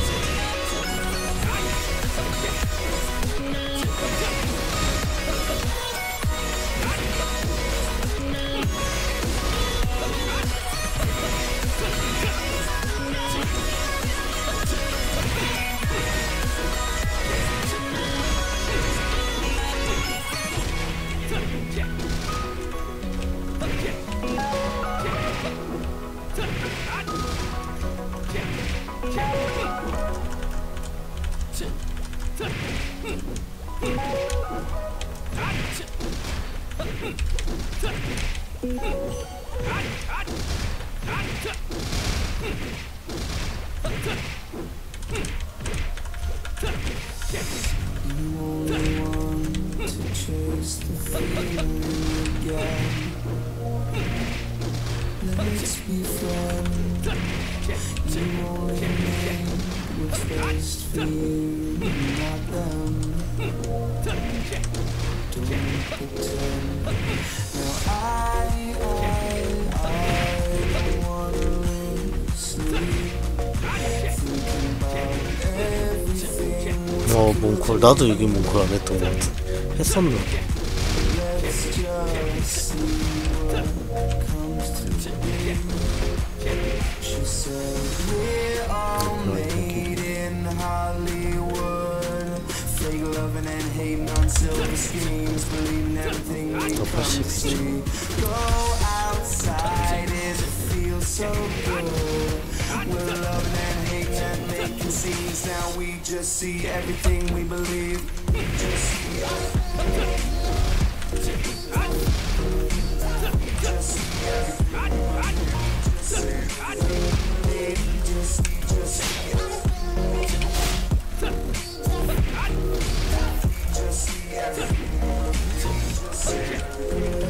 S4: Let's be friends. You only make what's best for you, not them. Don't pretend. Now I don't wanna lose sleep. Thinking about everything.
S1: 몽콜. 나도 이게 몽콜 안 했던 것 같아. 했었나?
S4: Let's just see what comes to be. She said we're all made in Hollywood. Fake loving and hating on silver screens, believing everything we come to see. Go outside, it feels so good. We're loving and hating and making scenes. Now we just see everything we believe. Just see everything. Just see everything.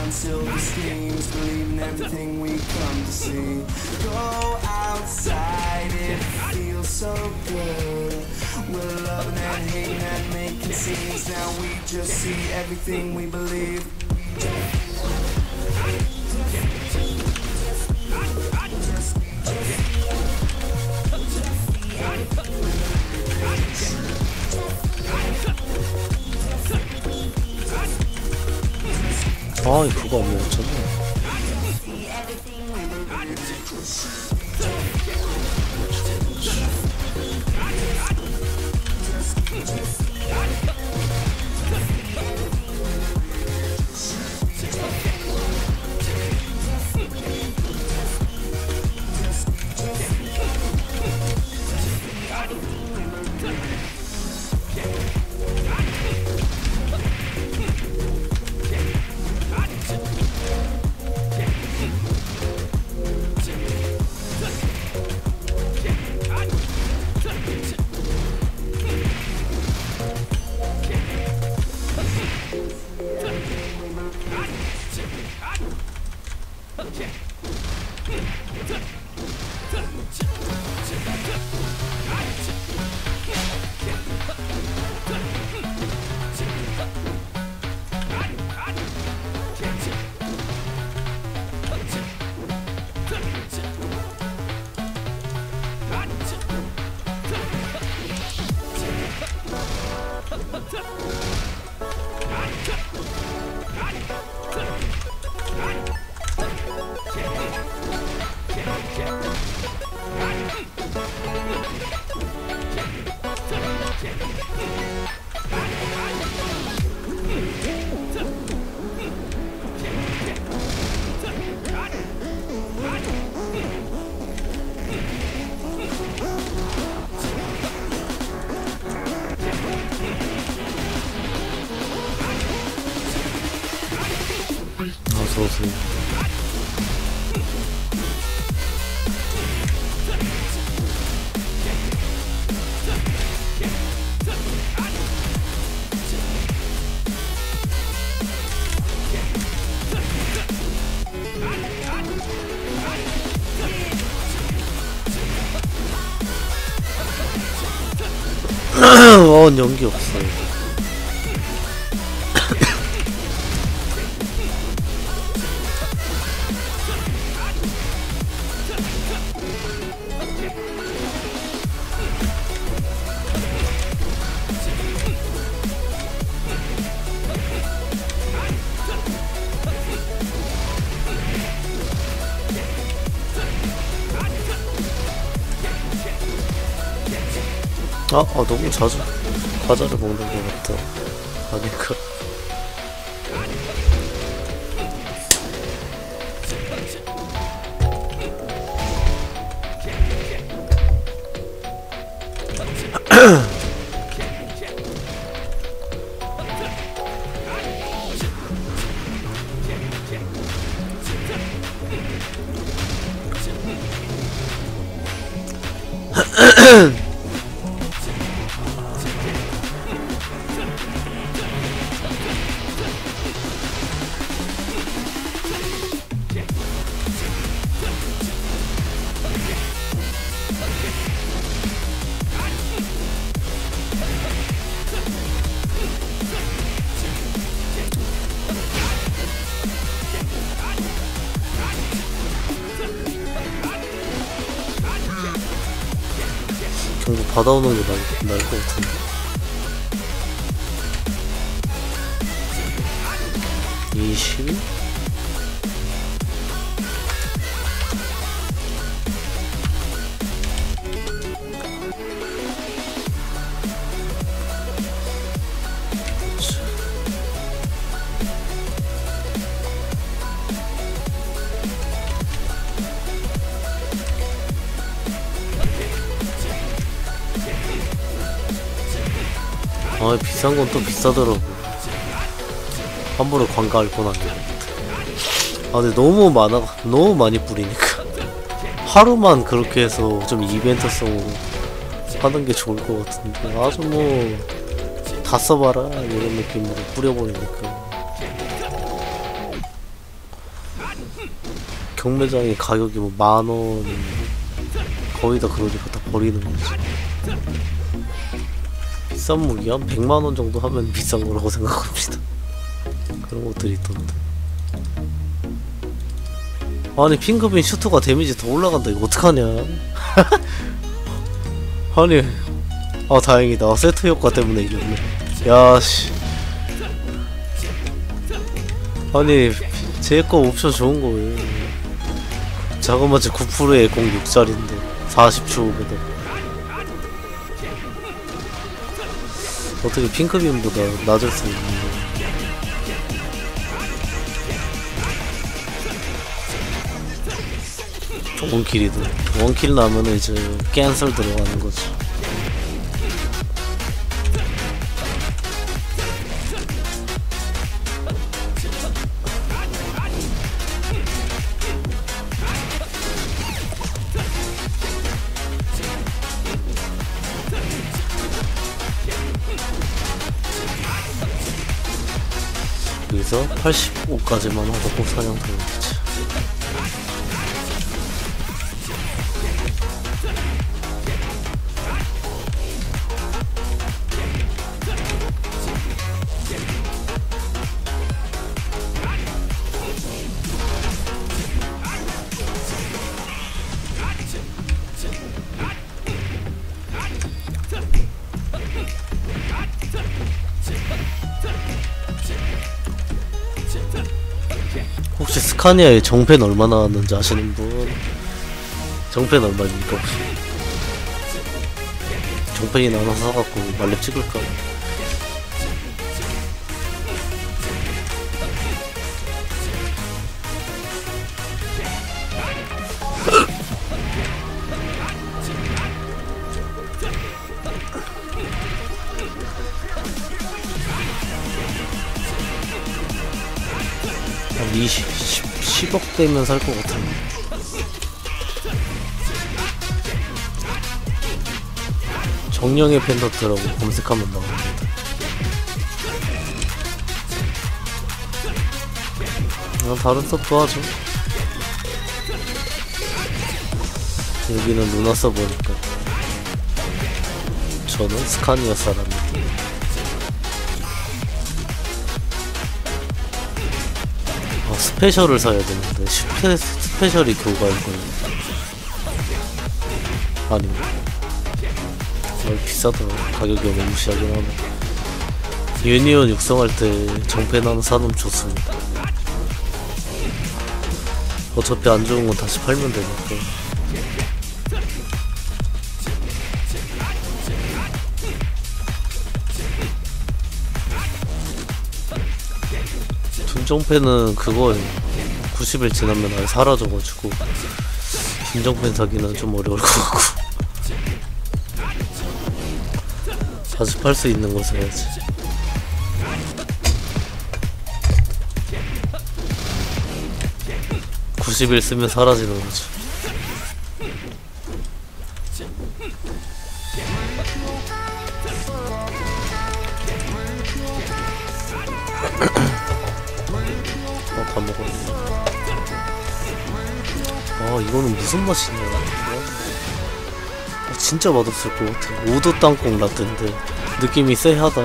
S4: on silver schemes, believe in everything we come to see. Go outside, it feels so good. We're loving and hating and making scenes. Now we just see everything we believe.
S1: 아 그거 안 먹었잖아. 어서오세요. 연기 없어요. 너무 자주 과자를 먹는 것 같다. 아닌가? 결국 받아오는 게 나을 것 같은데. 이 12? 비싼 건 또 비싸더라고. 함부로 관가할 건 아니야. 근데 너무 많이 뿌리니까 하루만 그렇게 해서 좀 이벤트성으로 하는 게 좋을 것 같은데, 아주 다 써봐라 이런 느낌으로 뿌려버리니까. 경매장의 가격이 뭐 10,000원 거의 다 그러니까 다 버리는 거지. 비싼 무기 한 100만원 정도 하면 비싼 거라고 생각합니다. 그런 것들이 있던데. 아니 핑크빈 슈터가 데미지 더 올라간다. 이거 어떡하냐. 아니 아 다행이다. 세트 효과 때문에 이겼네. 야씨. 아니 제거 옵션 좋은 거예요. 자그마치 9%에 공 6짜리인데 40초보다 어떻게 핑크빈보다 낮을 수 있는. 원킬이든 원킬 나면은 이제 캔슬 들어가는 거지. 여기서 85까지만 하고 꼭 사냥 들어오겠지. 혹시 스카니아의 정팬 얼마 나왔는지 아시는 분? 정팬 얼마입니까 혹시? 정팬이나 하나 사갖고 말렙 찍을까? 한 10억 되면 살 것 같은데. 정령의 펜더트라고 검색하면 나옵니다. 다른 서버 하죠. 여기는 누나 서버니까. 저는 스카니아 사람입니다. 스페셜을 사야 되는데 스페셜이 교과일걸요. 아닌가? 비싸더라. 가격이 너무 무시하긴 하네. 유니온 육성할 때 정팬 하나 사놓으면 좋습니다. 어차피 안 좋은 건 다시 팔면 되니까. 김정팬은 그거예요. 90일 지나면 아예 사라져가지고 김정팬 사기는 좀 어려울 것 같고. 다시 팔 수 있는 거 사야지. (90일) 쓰면 사라지는 거죠. 다 먹었네. 아 이거는 무슨 맛이냐. 진짜 맛없을 것 같아. 오도 땅콩 라떼인데 느낌이 쎄하다.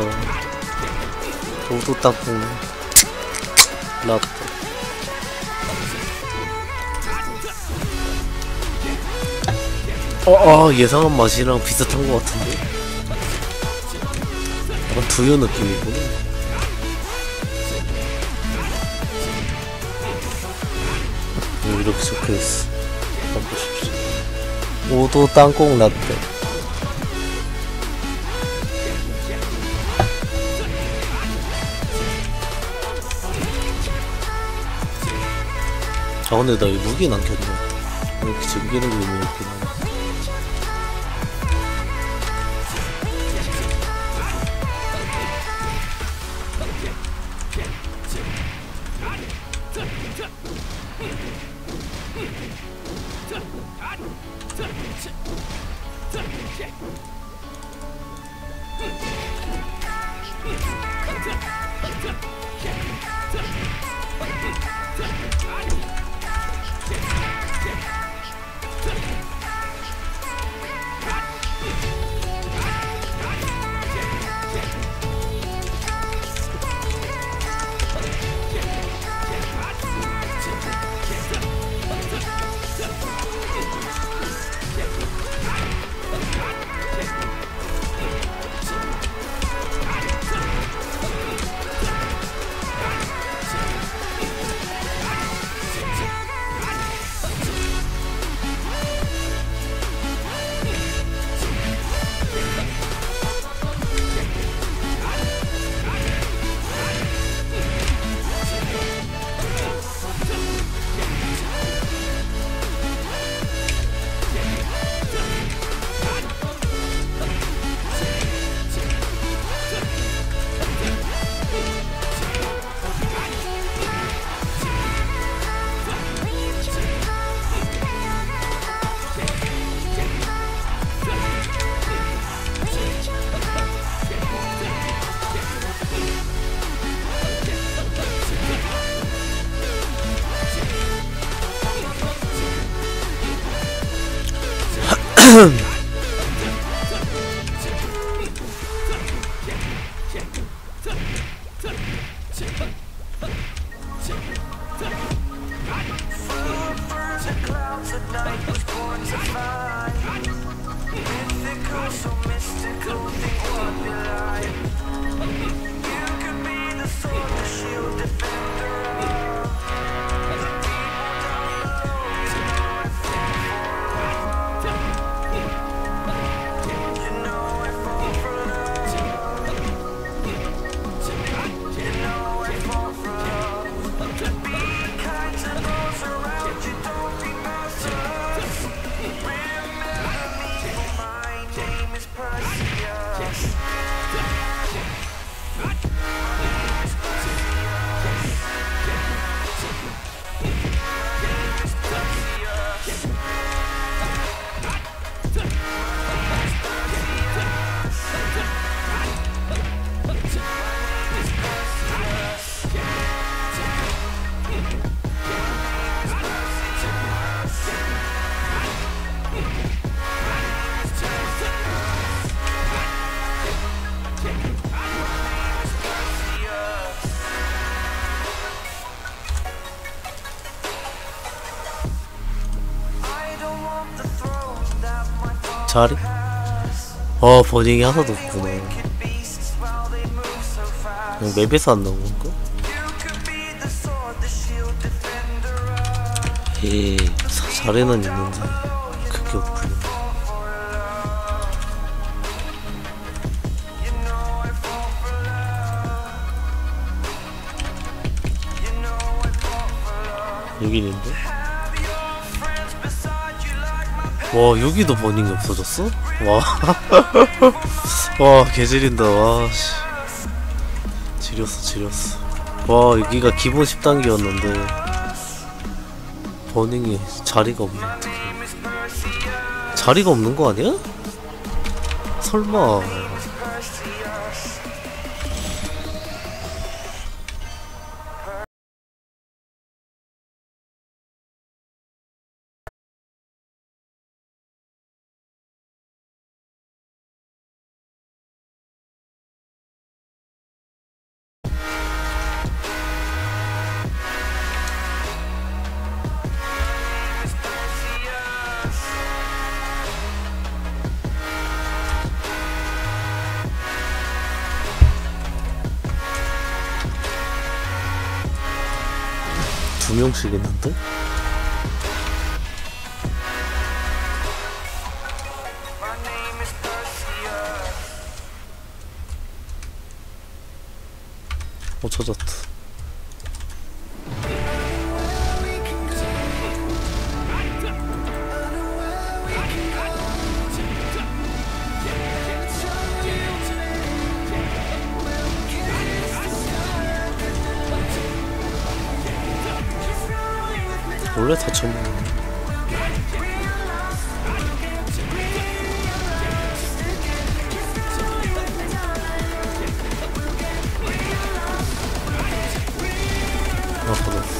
S1: 오도 땅콩 라떼. 예상한 맛이랑 비슷한 것 같은데. 약간 두유 느낌이구나. 이렇게 적혀있어. 한번 보십시오. 오도 땅콩 라떼. 근데 나 이 무기는 안 켰네. 이렇게 즐기는 게 의미였구나. 자리? 버닝이 하나도 없구나. 그냥 맵에서 안 나온 건가? 자리는 있는데 그게 없구나. 여기 있는데? 와, 여기도 버닝이 없어졌어? 와. 와, 개지린다. 와, 씨. 지렸어. 와, 여기가 기본 10단계였는데 버닝이 자리가 없네. 어떡해. 자리가 없는 거 아니야? 설마. 두 명씩 있는데? 찾았다. 원래 다 처먹네. 받았어.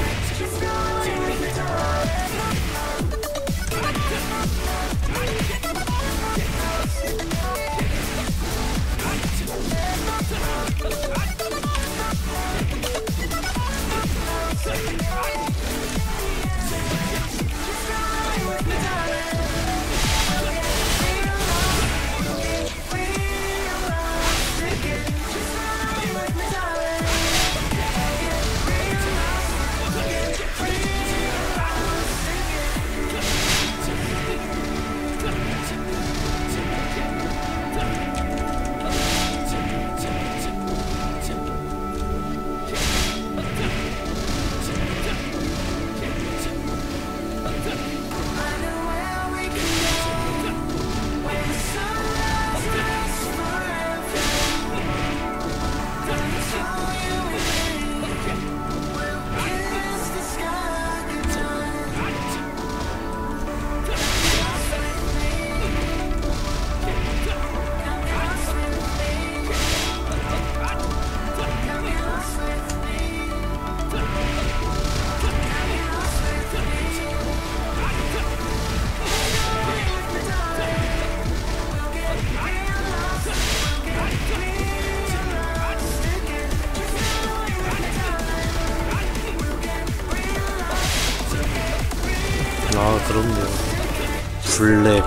S1: 아, 그럼요. 블랙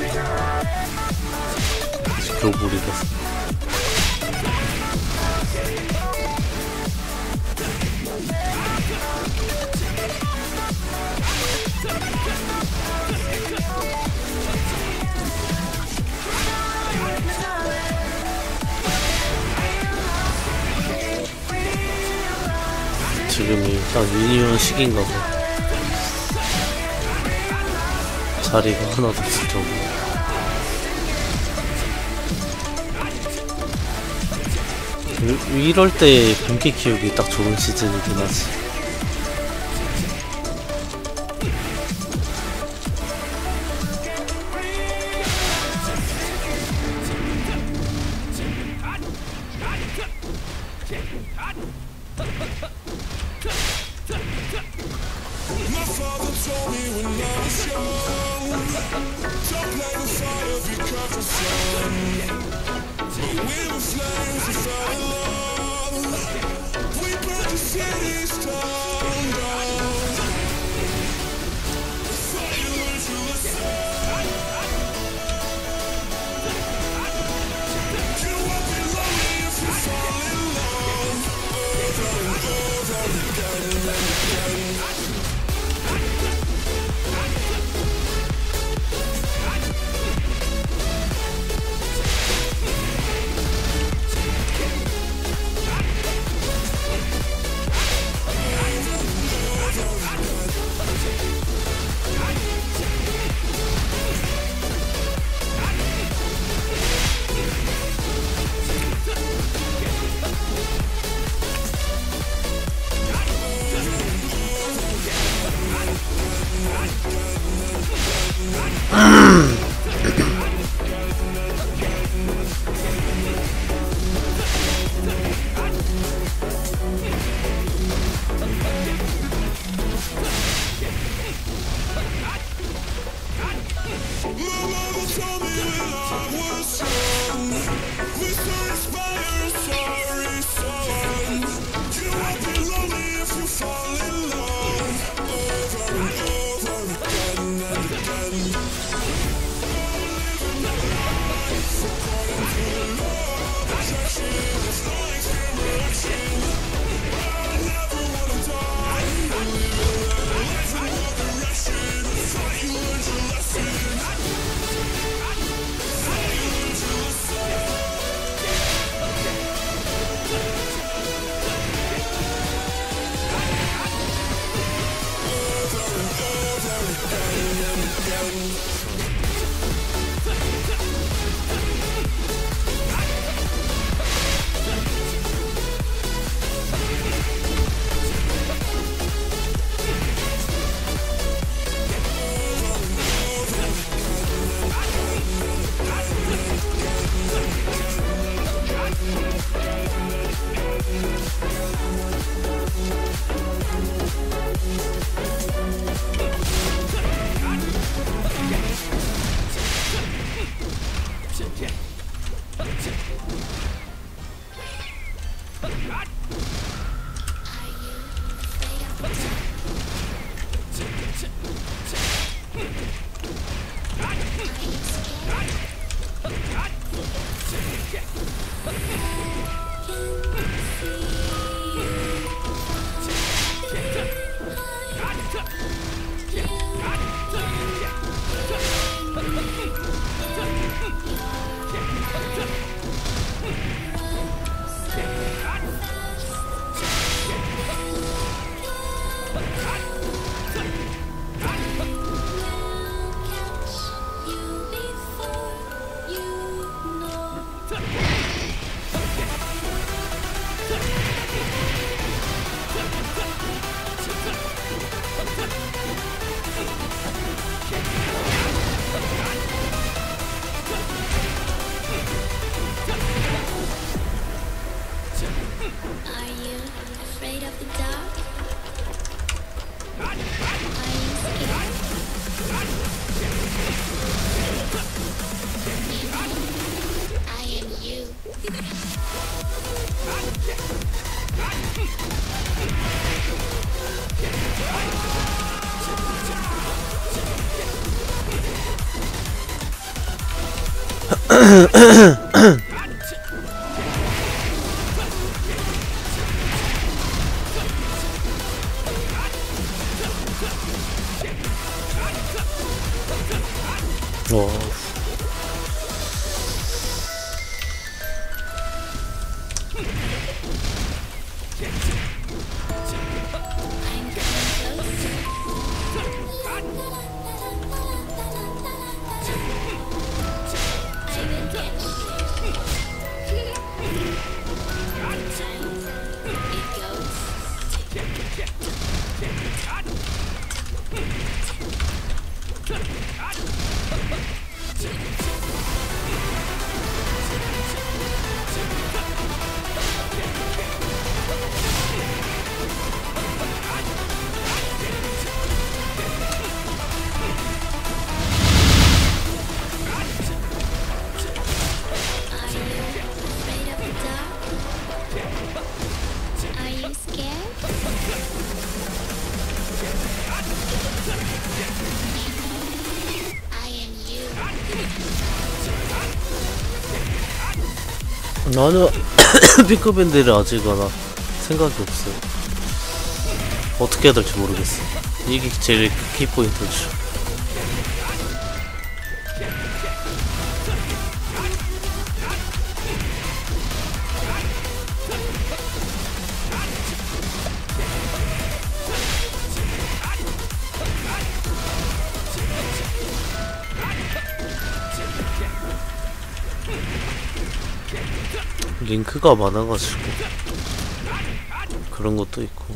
S1: 교불이라서. 지금이 딱 미니언 시기인가 봐. 자리가 하나도 없을 정도. 이럴 때 본캐 키우기 딱 좋은 시즌이긴 하지. 와. 나는 핑크밴드를 아직 하나 생각이 없어요. 어떻게 해야 될지 모르겠어. 이게 제일 키포인트죠. 링크가 많아가지고 그런 것도 있고,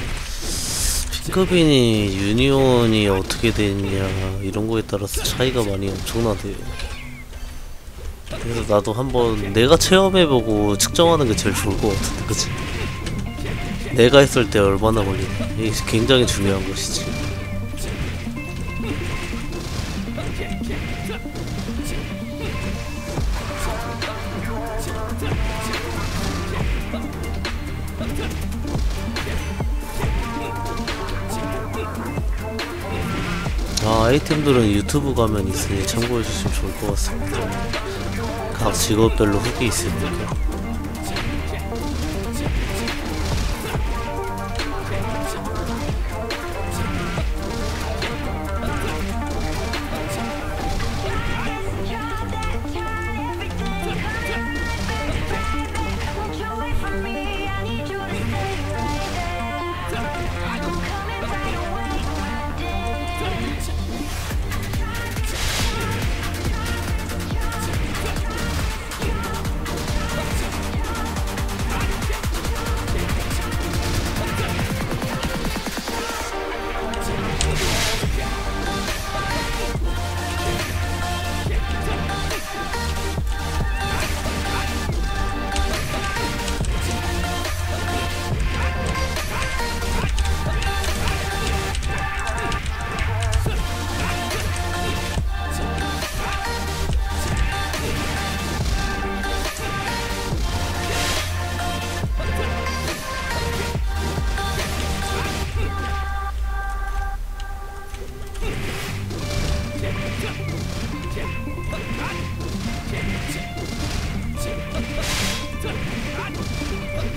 S1: 핑크빈이 유니온이 어떻게 됐냐 이런 거에 따라서 차이가 많이 엄청나대요. 그래서 나도 한번 내가 체험해보고 측정하는 게 제일 좋을 것 같은데, 그치? 내가 했을 때 얼마나 걸리나, 이게 굉장히 중요한 것이지. 아이템들은 유튜브 가면 있으니 참고해주시면 좋을 것 같습니다. 각 직업별로 후기 있으니까.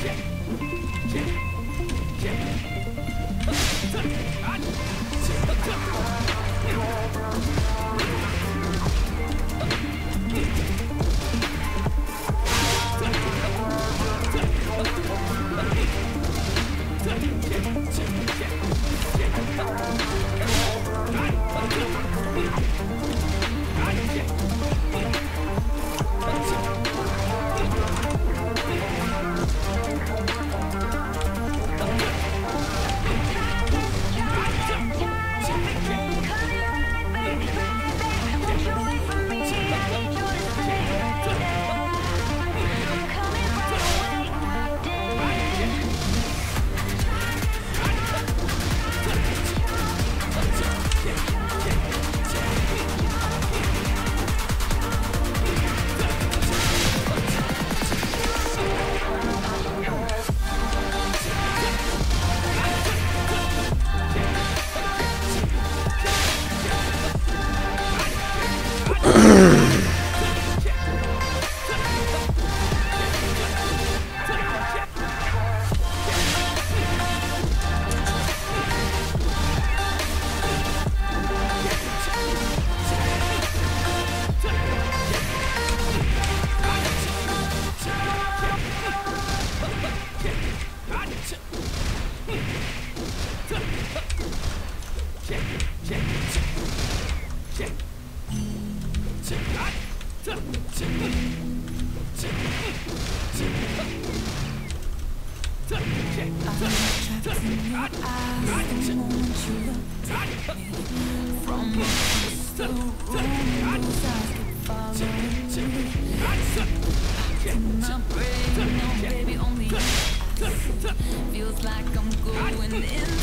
S3: Feels like I'm going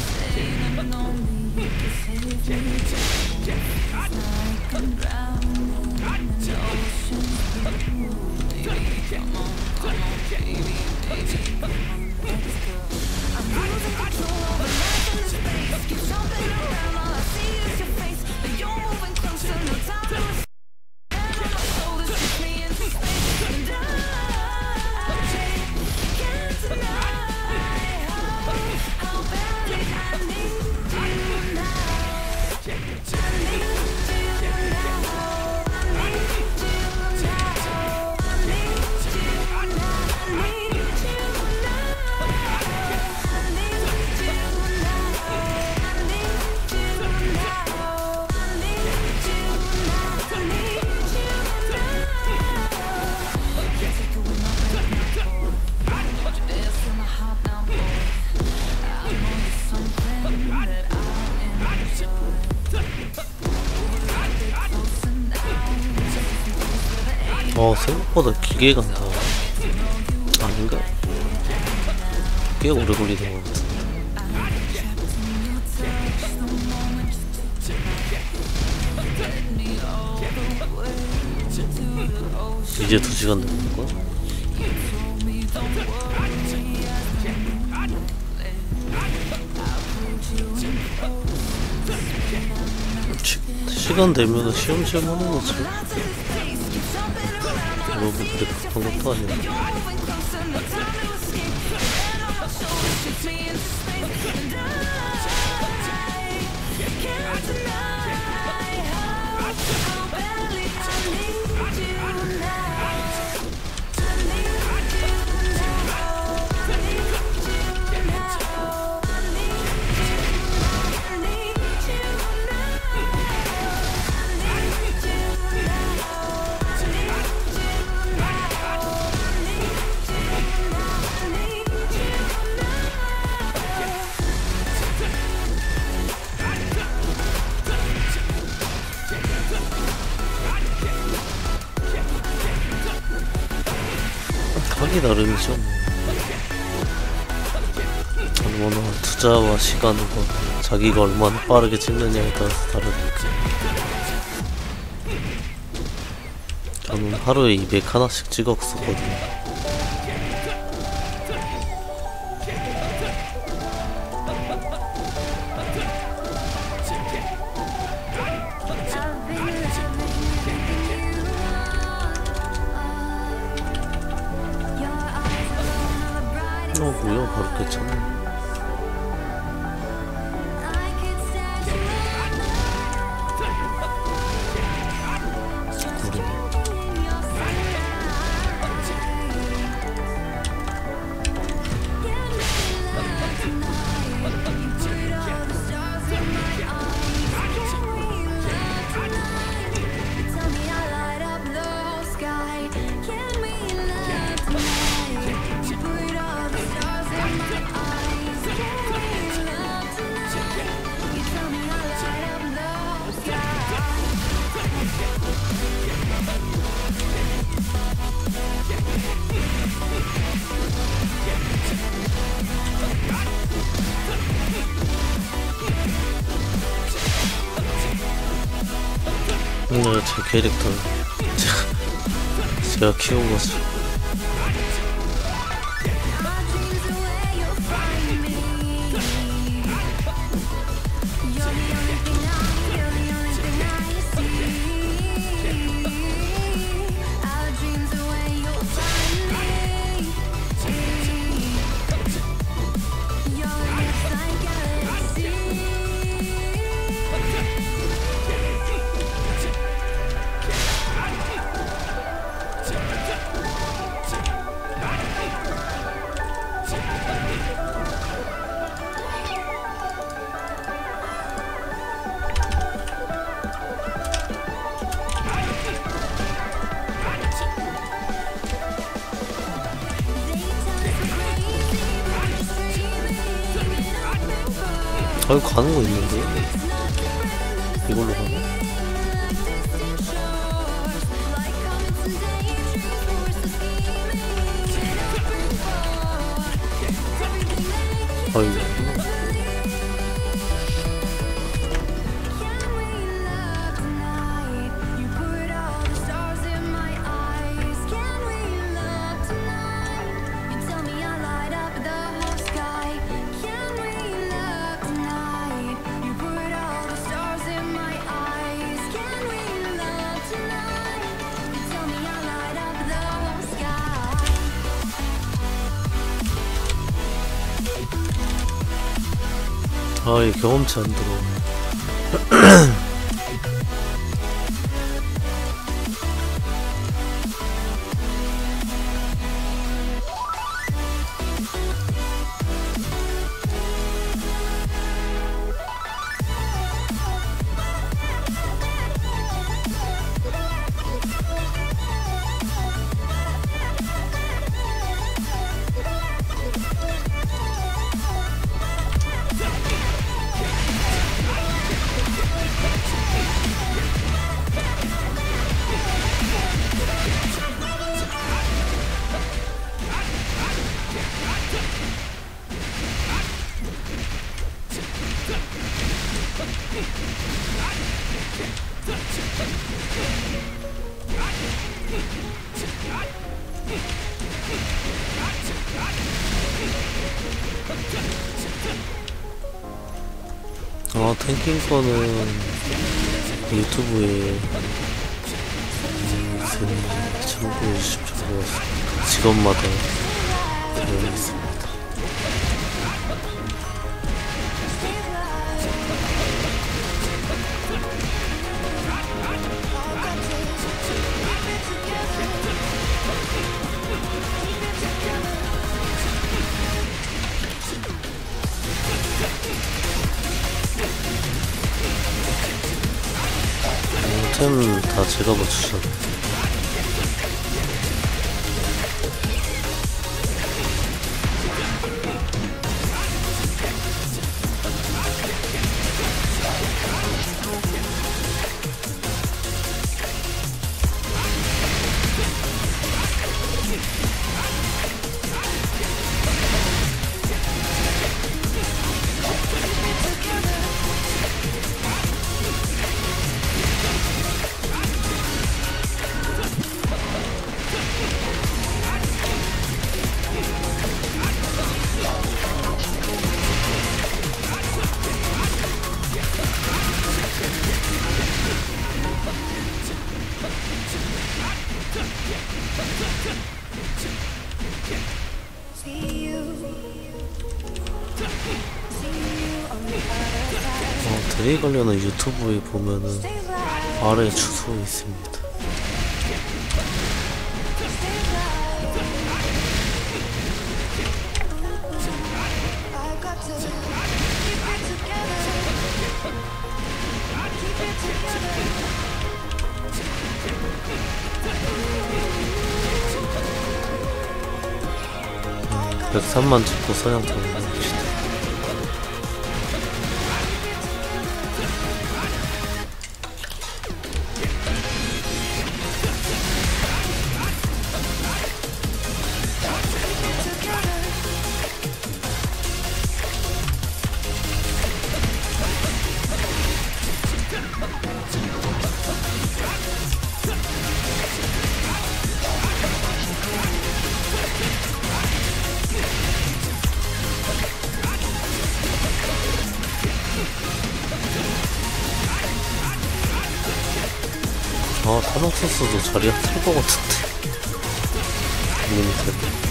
S3: insane and only you can save me. Feels like I'm drowning in the ocean blue. Baby, come on, baby, come on, let's go. I'm losing control over life in this space. Keep jumping around, all I see is your face. But you're moving closer, no time to escape. Hand on my shoulders, push me into space. And I can't deny how badly I need you now. I need you now. I need you now. I need you now. I need you now. I need you now. I need you now. I need you now. I need you now. Take away my breath now, boy. Put your ass in my heart now, boy. I know you're something that I enjoy.
S1: 생각보다 기계 간다. 아닌가? 꽤 오래 걸리는 것 같아. 이제 2시간 넘는 거야? 시간 되면 시험시험 하는 거지. 여러분 그렇게 급한 것도 아니야. 하기 나름이죠. 얼마나 투자와 시간과 자기가 얼마나 빠르게 찍느냐에 따라서 다르니까. 저는 하루에 200 하나씩 찍었었거든요. 뭐야 바로 깼잖아.
S3: I could stand you
S1: 구리네.
S3: in your sunrise. Give me love tonight. You put all the stars in my eyes. Can we love tonight? You tell me I light up the whole sky. Can we love tonight? You put all the stars in my eyes. Can we love tonight? You tell me I light up the whole sky.
S1: 근데 제 캐릭터 제가 키운 거지.
S3: My dreams are where you'll find me. You're the only thing I see. Our dreams are where you'll find me. You're an exciting galaxy.
S1: 아 가는 거 있는데 이걸로 가나? 아 이거 아, 이 경험치 안 들어. 아, 탱킹 거는 유튜브에 참고해 주십시오. 직업마다 되어 있습니다. 템 다 제가 맞추잖아요. 제레이 관련한 유튜브에 보면은 아래에 주소에 있습니다. 음, 103만 찍고 서양타고 봅시다. 아, 타노크스도 자리가 틀 것 같은데. 고민이 되네.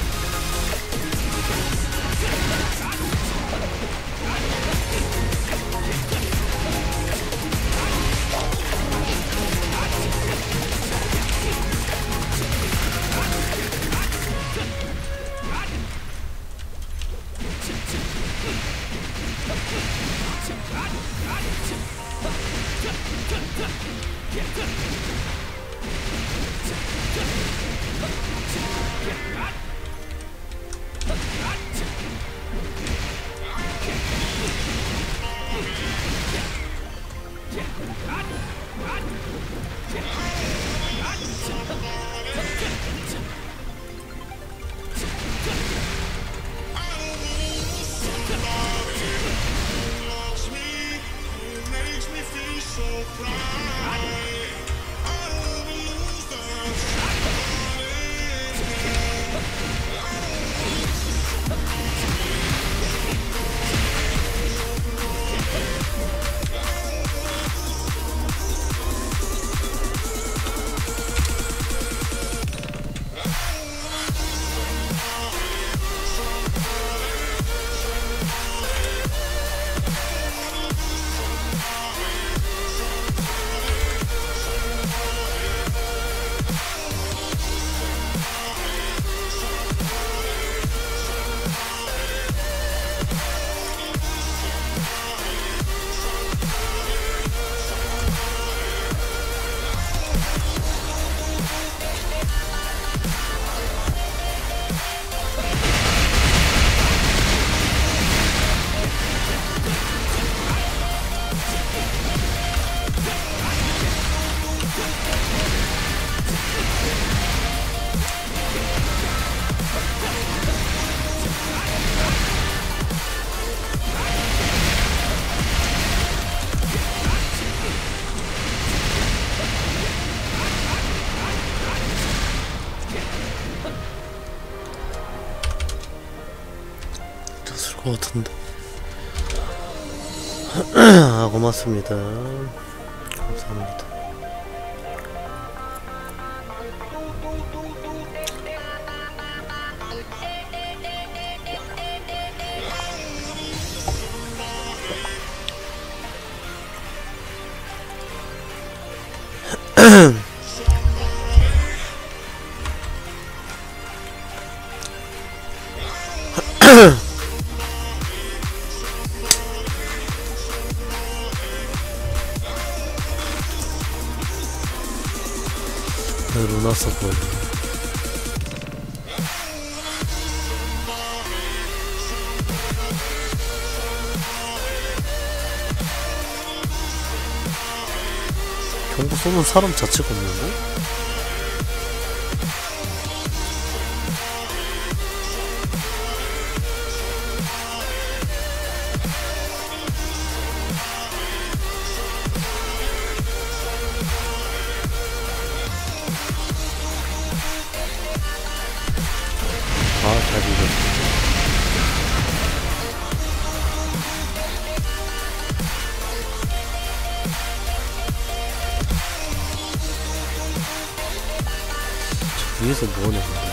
S1: 것 같은데. 아, 고맙습니다. 감사합니다. 루나 서버 경고 쏘는 사람 자체가 없는데? 아, 잘 읽었네. 저 위에서 뭐하는 건데?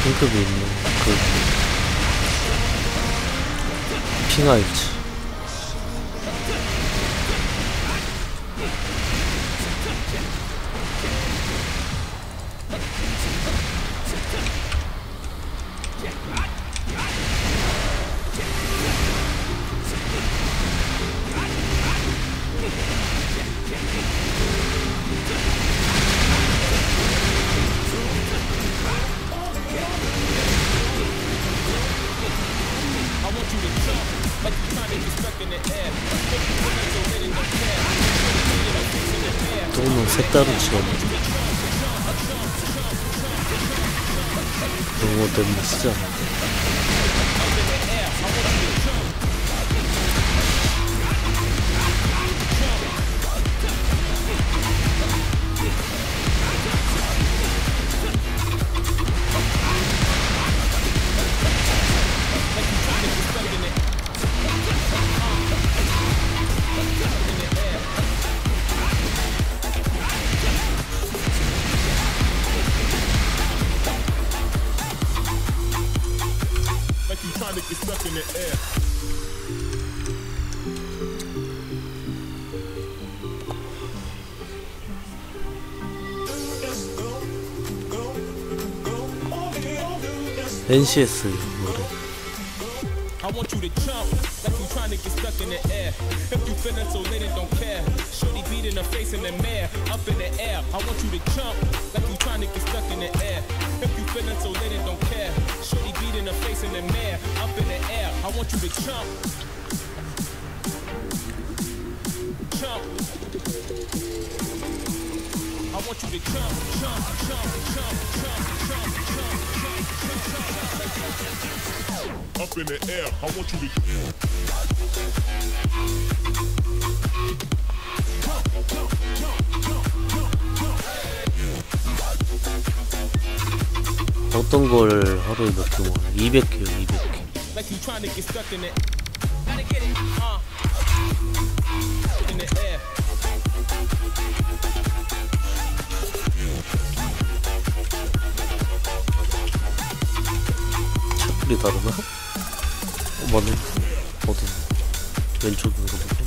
S1: 등급이 있는 그 핑하이츠. 너무 색다른 시간이 너무 때문에 쓰지 않아.
S5: Trying to get stuck in the air.
S1: NCS 노래.
S5: I want you to jump like you trying to get stuck in the air. If you feeling so lit and don't care, shorty beat in her face in the mirror, up in the air. I want you to jump like you trying to get stuck in the air. If you feeling so lit and don't care, shorty beat in her face in the mirror, up in the air. I want you to jump, jump. I want you to jump, jump, jump, jump, jump, jump, jump, jump, jump. Up in the air, I want you to
S1: 어떤 걸 하루에 몇 개 모아? 200개요, 200개.
S5: like you trying to get stuck in it. Gotta get it, in the air.
S1: 샷불이 다르나? 맞네. 어디? 왼쪽인 거 보고.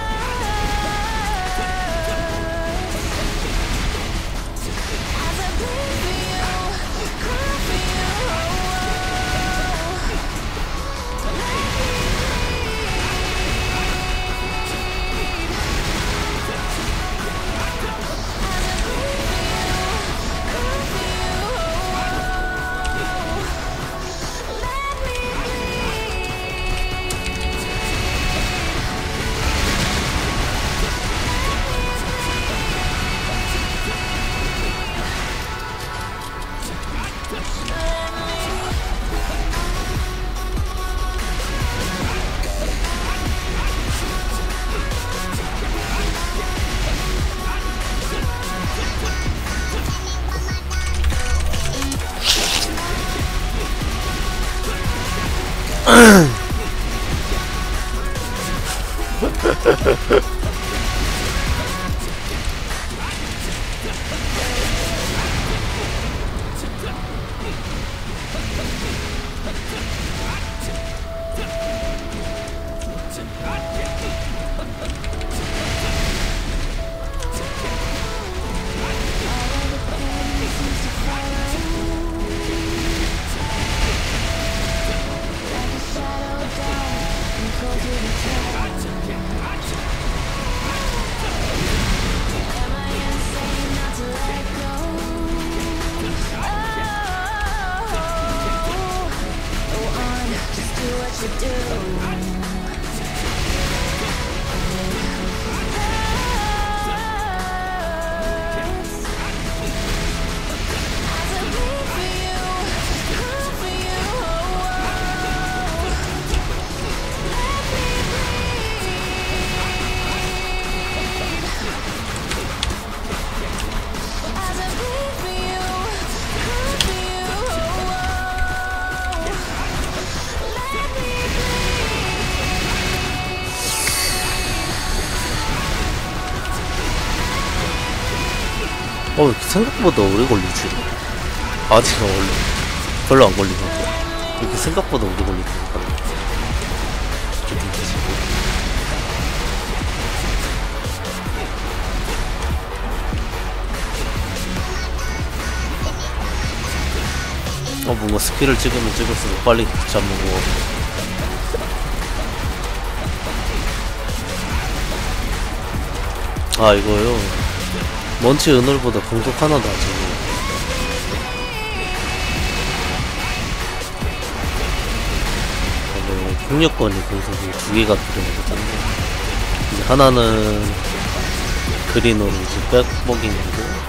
S3: As I breathe
S1: 생각보다 오래 걸리지? 아직 별로 안 걸리는데 이렇게 생각보다 오래 걸리니까 기분 탓이고. 뭔가 스킬을 찍으면 찍을수록 빨리 잡는 거. 이거요. 먼치 은월보다 공속 하나 나죠. 폭력권이 공속이 2개가 필요하거든요. 이제 하나는 그린으로 이제 백먹이는 거.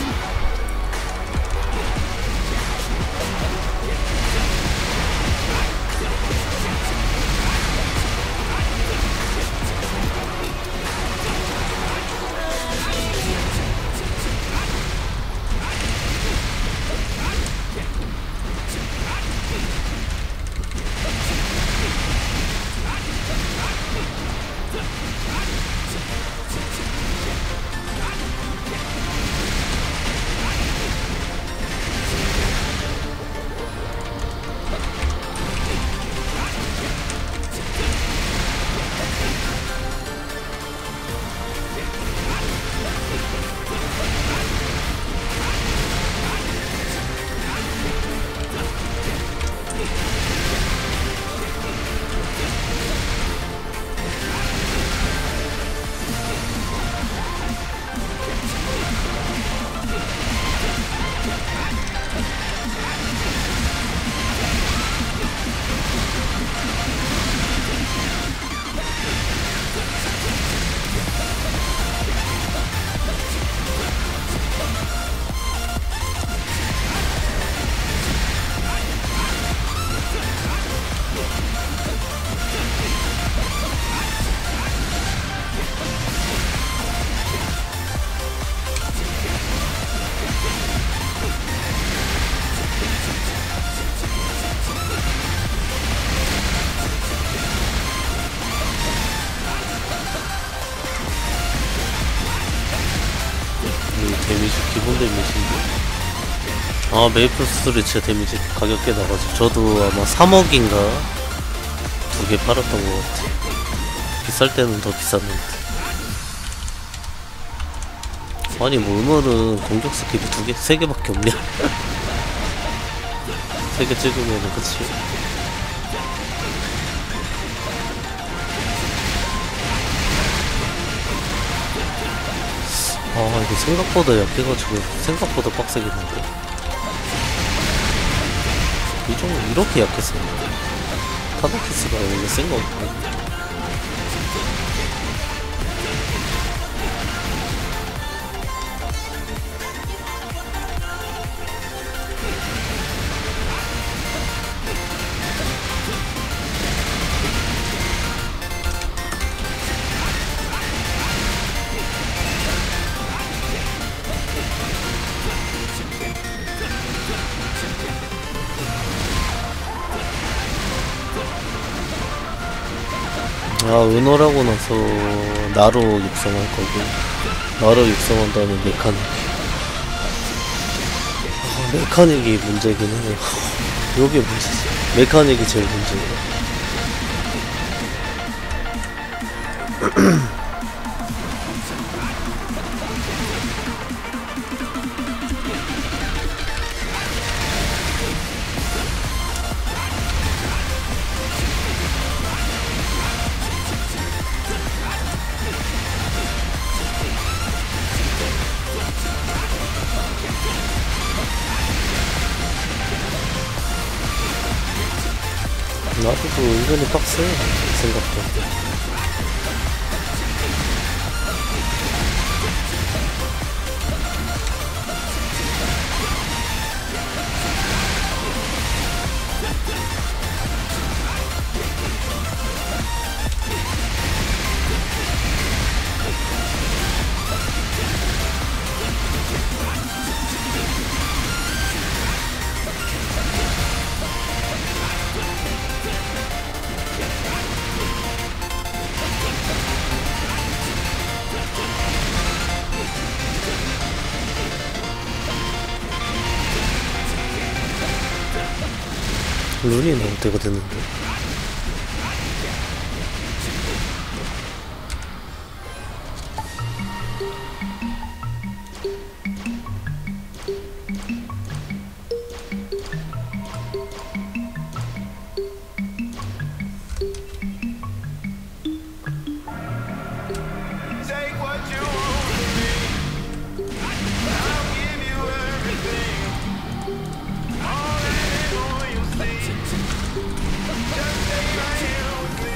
S1: 데미지 기본 데미지인데. 메이플 스토리 진짜 데미지 가격 꽤 나가지고 저도 아마 3억인가 2개 팔았던 것 같아. 비쌀 때는 더 비쌌는데. 아니 뭐 오늘은 공격 스킬이 2개, 3개밖에 없냐. 3개 찍으면은 그치. 이거 생각보다 약해가지고 생각보다 빡세겠는데. 이 정도 이렇게 약했었나? 타다키스가 원래 센 거 같고. 은호라고 나서 나로 육성할 거고, 나로 육성한 다음에 메카닉. 메카닉이 문제긴 해요. 요게 문제지. 메카닉이 제일 문제예요. 나도 은근히 빡세 생각보다. 룬이 나올 때가 됐는데.
S4: Take what you want from me. I'll give you everything. All that and more you'll see. Just stay right here with me.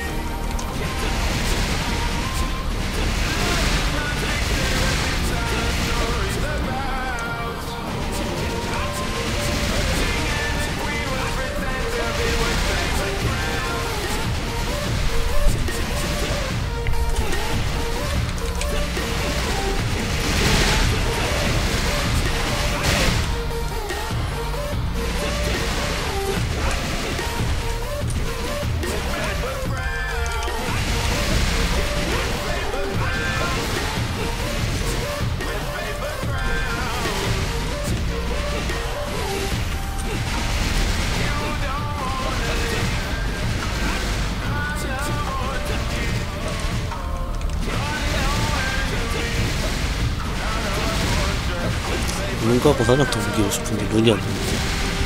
S4: Stories about a king and a queen will pretend to be with favorite friends.
S1: 룬 가고 사냥터 무기고 싶은데 룬이 안 나오네.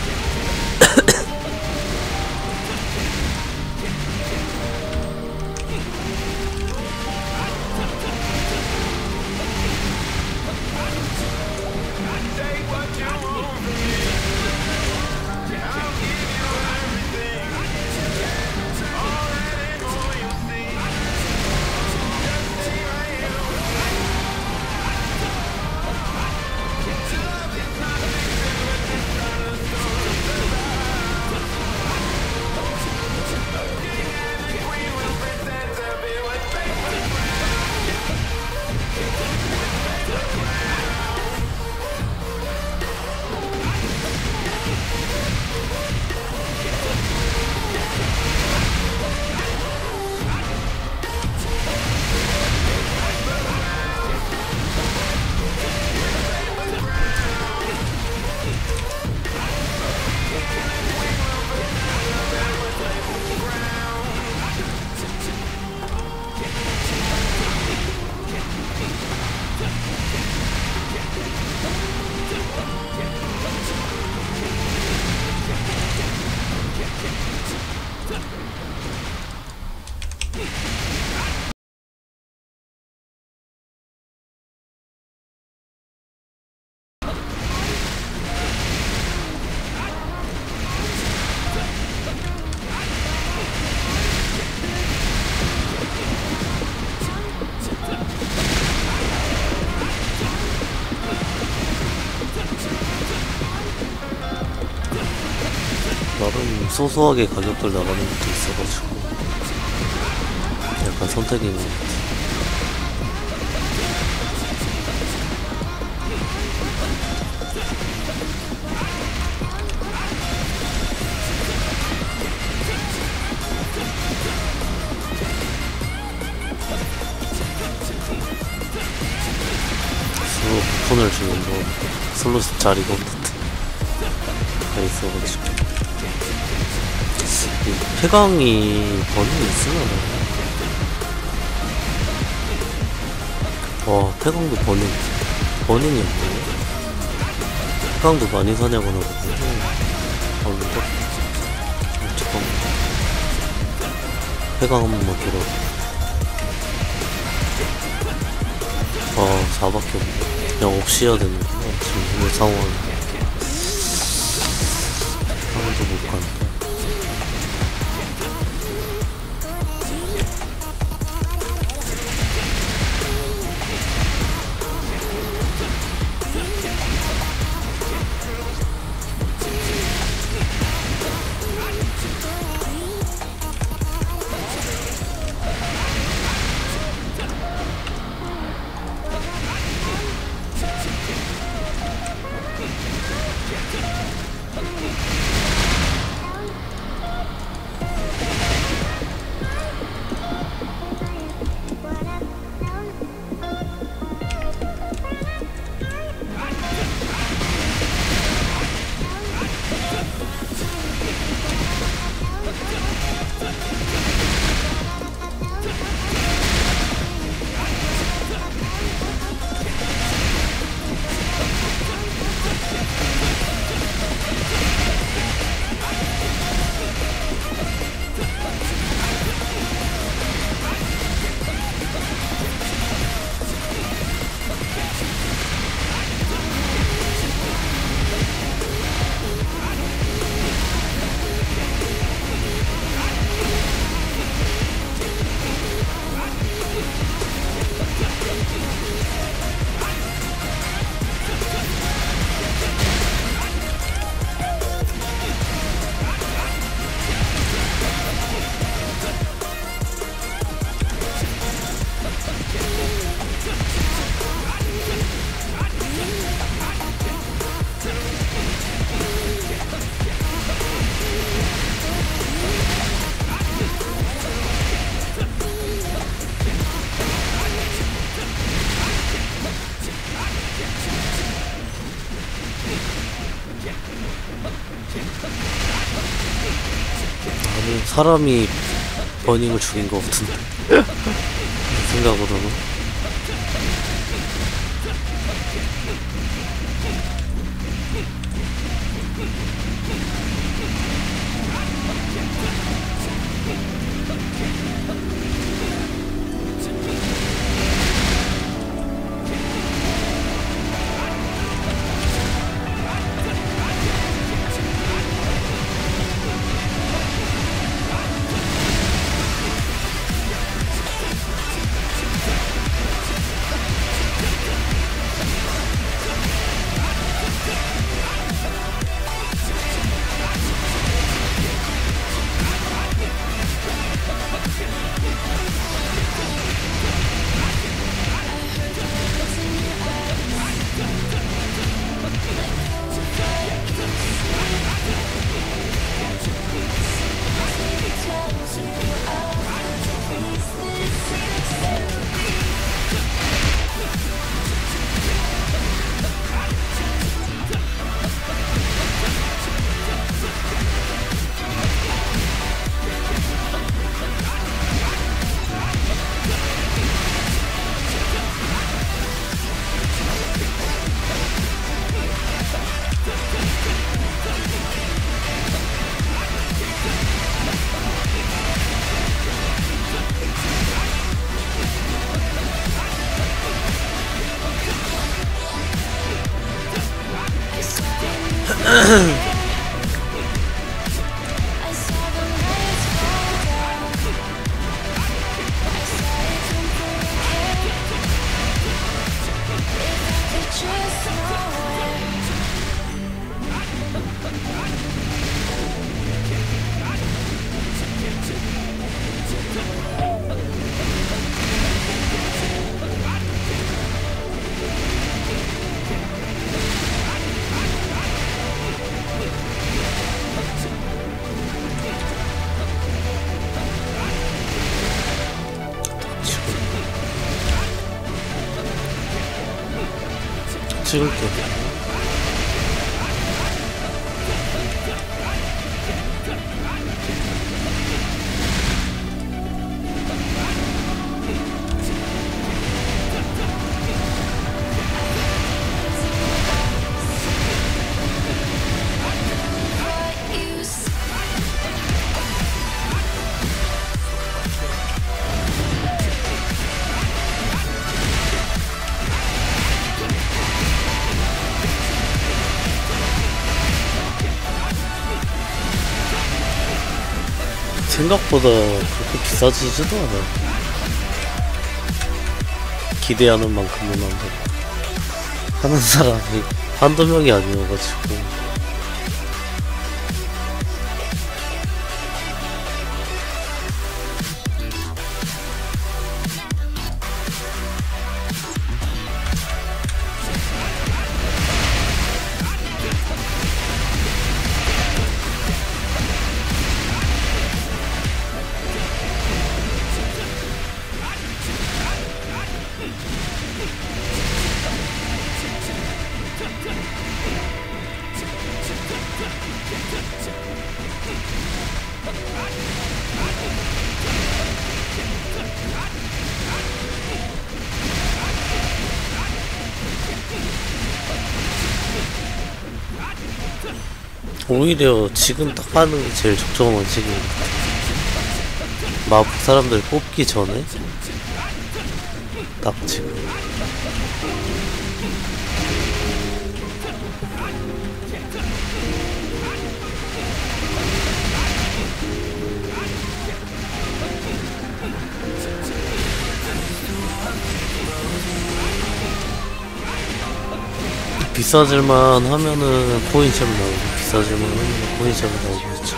S4: Take what you want from me. I'll give you everything. All that and more you'll see. Just stay right here with me. Love is not fiction, but it's not a story about a king and a queen will pretend to be with favorite friends.
S1: 나름 소소하게 가격들 나가는 것도 있어가지고 약간 선택인 것 같아. 슬로 쿠폰을 주는 거 슬로 자리가 없는데 다 있어가지고 이 폐광이 버닝이 있으나? 와 폐광도 버닝이 없네. 폐광도 많이 사냐고 나거든요. 아 이거 잠깐만 폐광 한 번만 들어. 아 4밖에 없네. 그냥 없이 해야 되는구나 지금 이 상황. 아무도 못 가네. 아니 사람이 버닝을 죽인 것 같은데 생각으로는. 찍을게. 생각보다 그렇게 비싸지지도 않아. 기대하는 만큼은 안 되고 하는 사람이 한두 명이 아니어가지고. 오히려 지금 딱 하는 게 제일 적정한 시기인 것 같아. 마법 사람들 뽑기 전에 딱 지금. 비싸질만 하면은 코인샵 나오고, 비싸질만 하면 코인샵 나오고 있죠.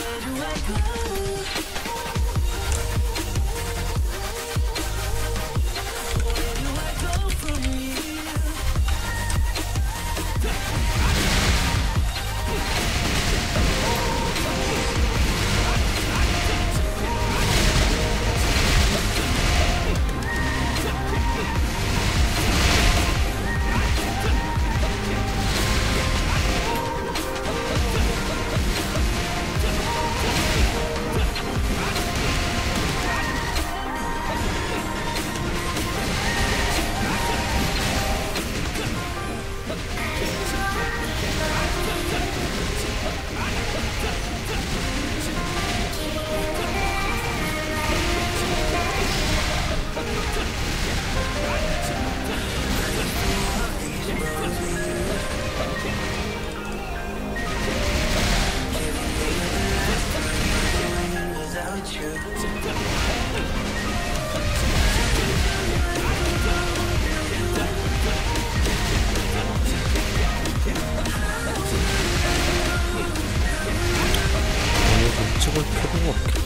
S1: 찍을 필요가 없겠다.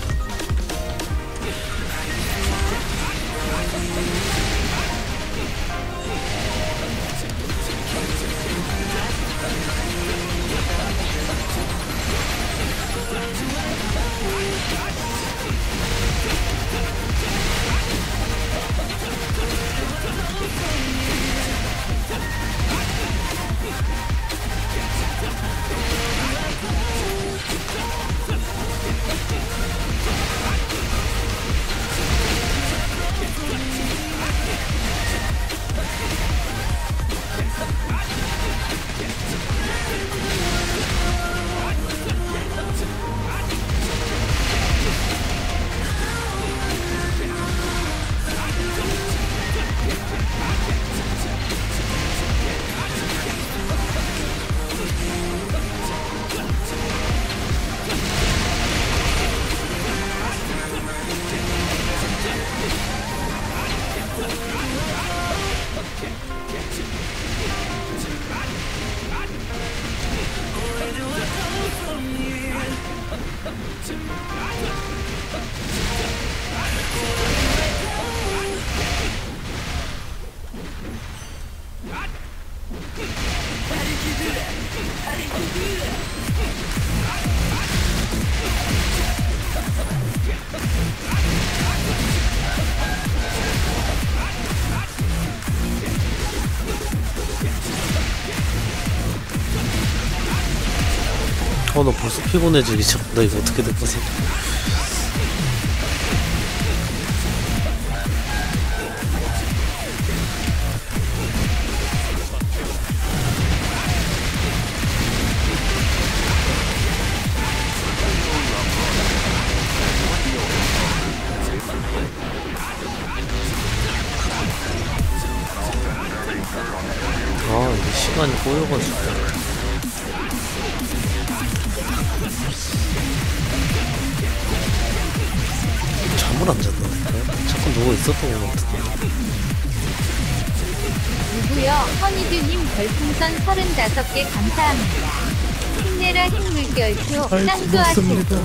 S1: 나 벌써 피곤해지기 전. 나 이거 어떻게 될 거지? 아, 이게 시간이 꼬여가지고. 잠을 안 잤다니까? 자꾸 누워있었던 것 같은데.
S2: 누구요? 허니드님 별풍선 35개 감사합니다. 힘내라 힘물결표 쌍두아치고.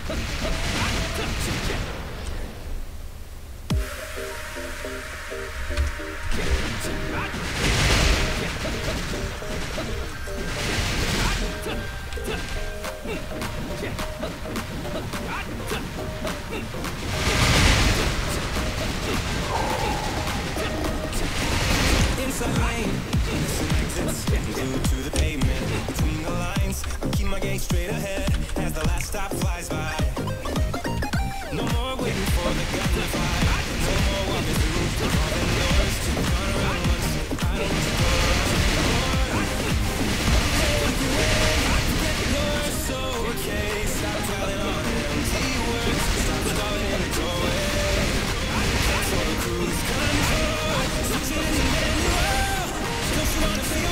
S4: Inside lane, innocent exits, glued to the pavement. Between the lines, I keep my gaze straight ahead as the last stop flies by. No more waiting for the gun to fly. No more walking through revolving doors. Run around once, I don't want to go around anymore. Take away, get your soul. Okay, stop dwelling on empty words. Stop stalling in the doorway. Cancel the cruise control. Switching in the manual. Don't you wanna feel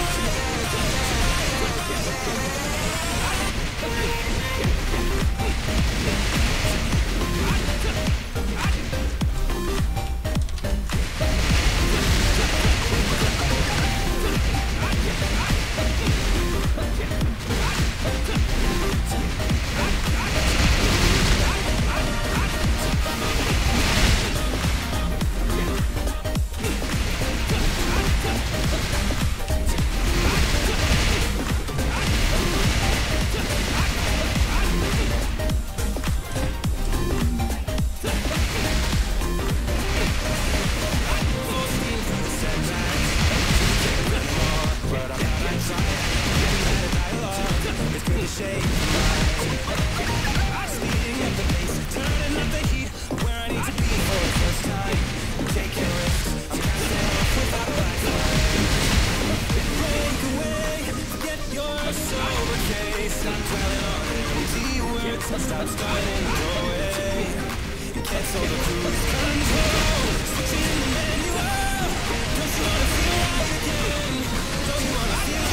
S4: stop starting away. Cancel the cruise control. Switching in the manual. Don't you wanna feel right again? Don't you wanna feel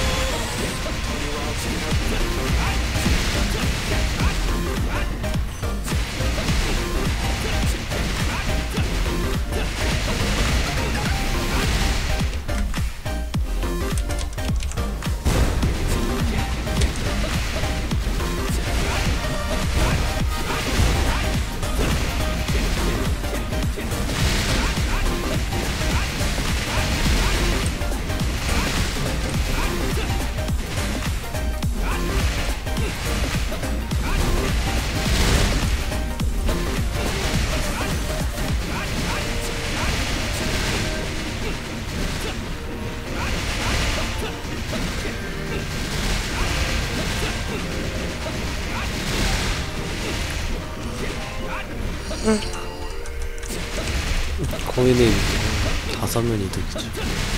S1: 거인은 다 사면 이득이지.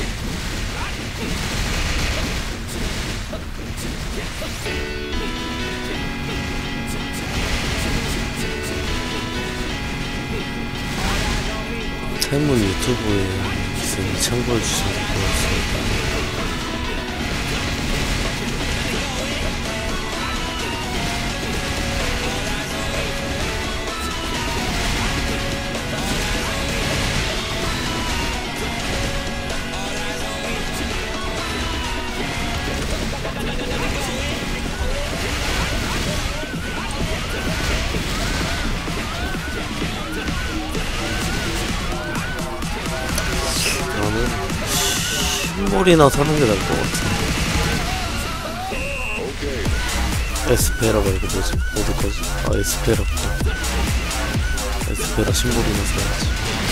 S1: 태문 유튜브에 있으니 참고해주시면 고맙습니다. 나는 신물이나 사는 게 나을 것 같아. 에스페라 말고 뭐지? 어디까지? 아, 에스페라부터. 에스페라 신물이나 사야지.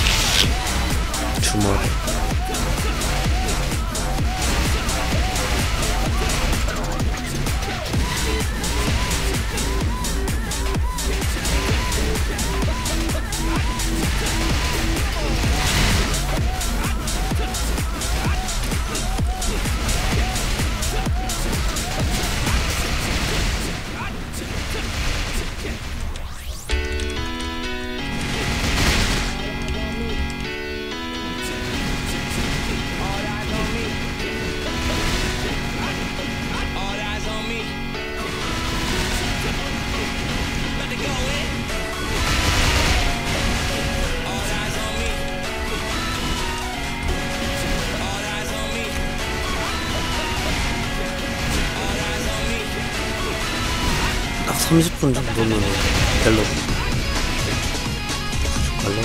S1: 주말에. 딱 30분 정도는 벨로 갈라?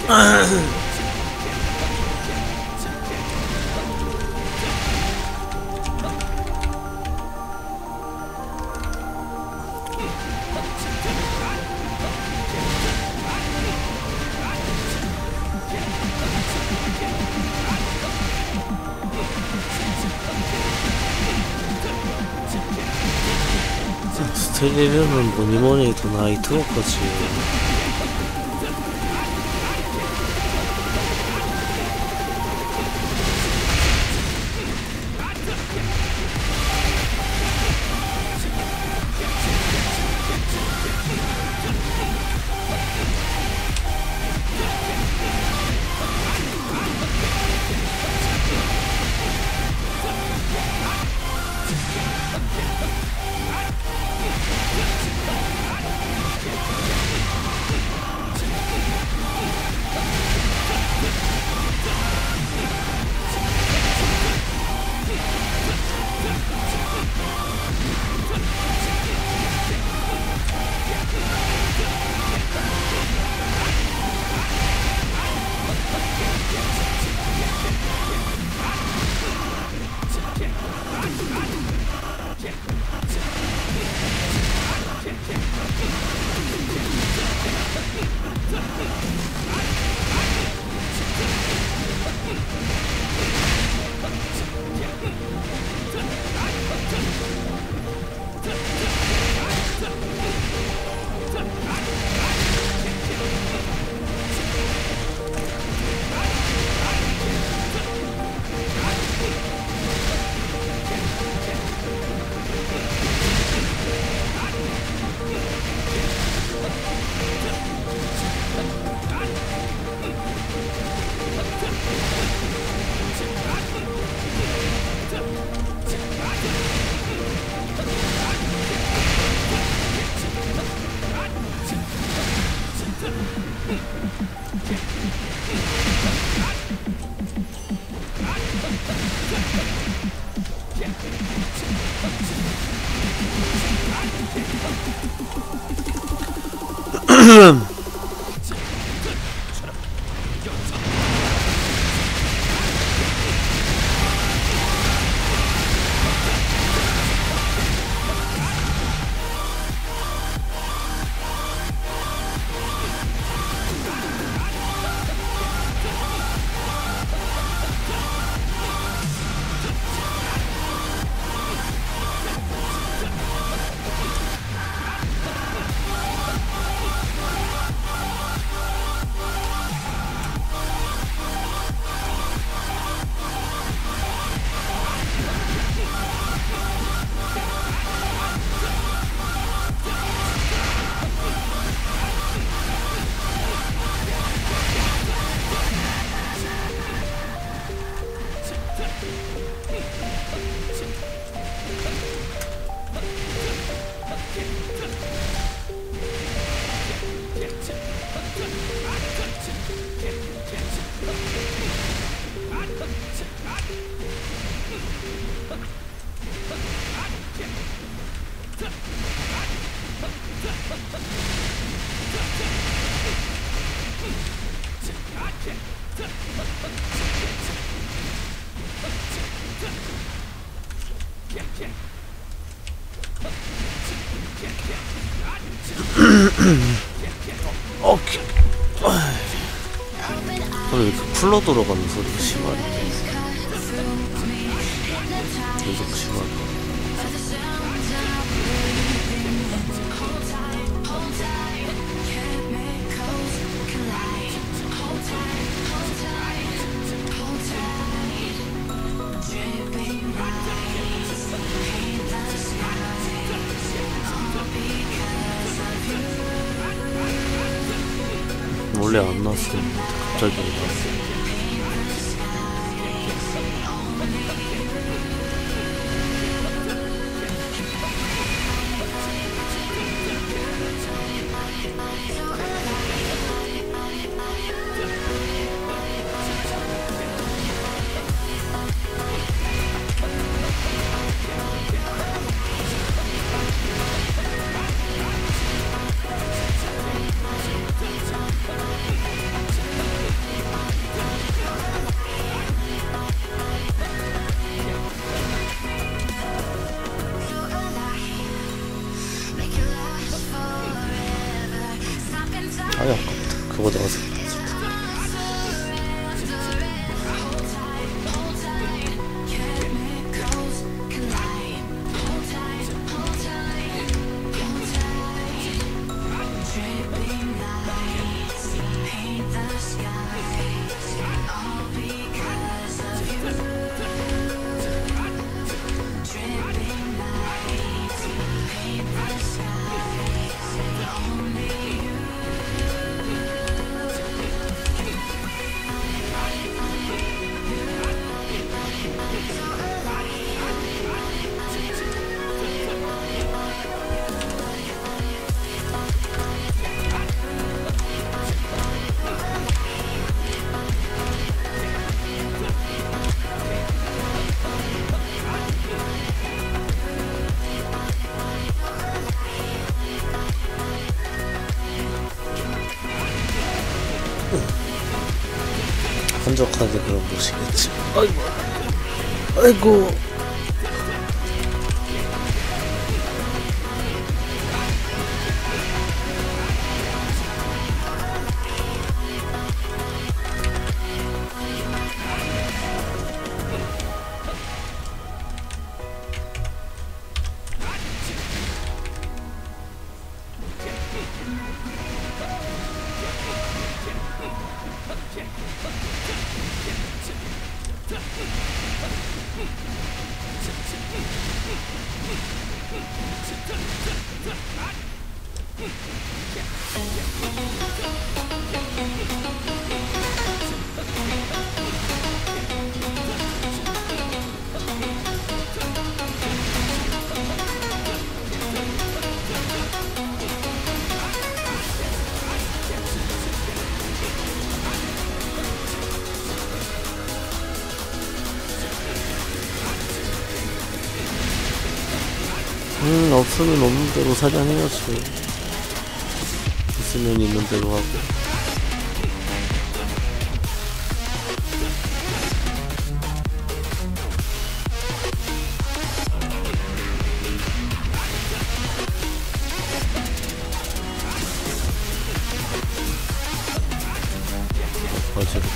S1: 스텔리려면 뭐니뭐니 해도 나이트워커지. 오케이. 왜 이렇게 풀러 들어가는 소리가 심하네. 계속 심하네. 원래 안 났었는데 갑자기 났어. 만족하게 그런 것이겠지. 아이고, 아이고. 없으면 없는 대로 사냥해야지. 있으면 있는 대로 하고. 맞아.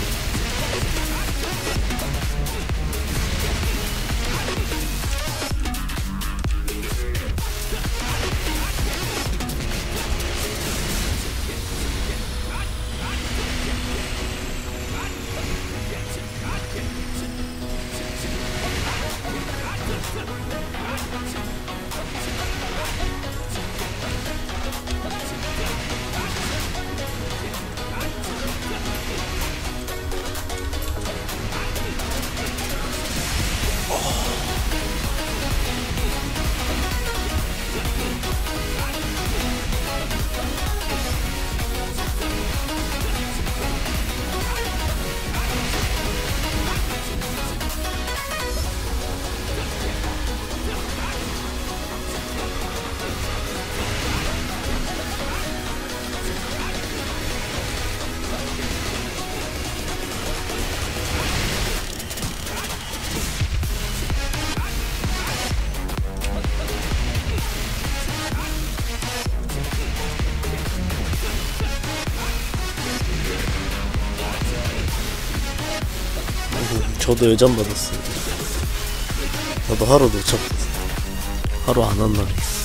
S1: 저도 예전 받았어요. 저도 하루 놓쳤거든. 하루 안 한 날이 있어.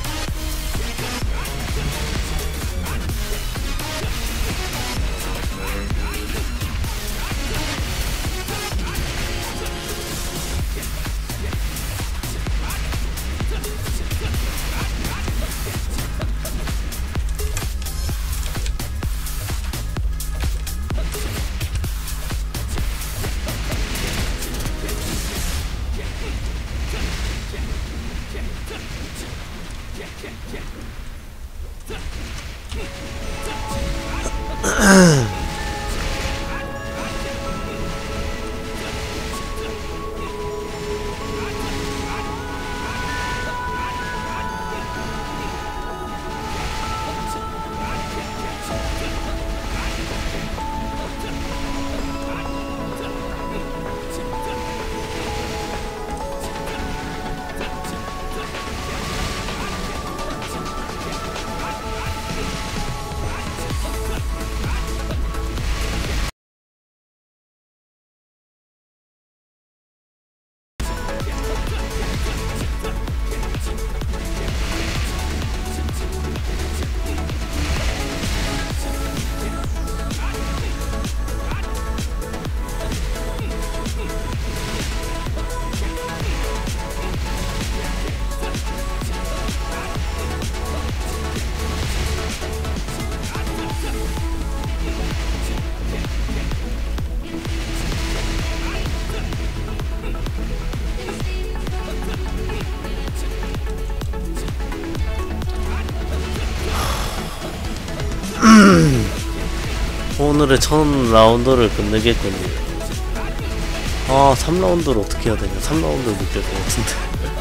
S1: 오늘의 첫 라운드를 끝내겠군요. 아, 3라운드를 어떻게 해야 되냐. 3라운드를 못 깰 것 같은데.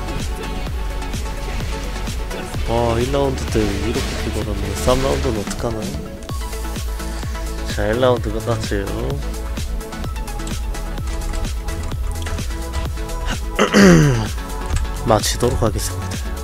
S1: 와, 1라운드 때 이렇게 피곤하네. 3라운드는 어떡하나. 자, 1라운드 끝났지요. 마치도록 하겠습니다.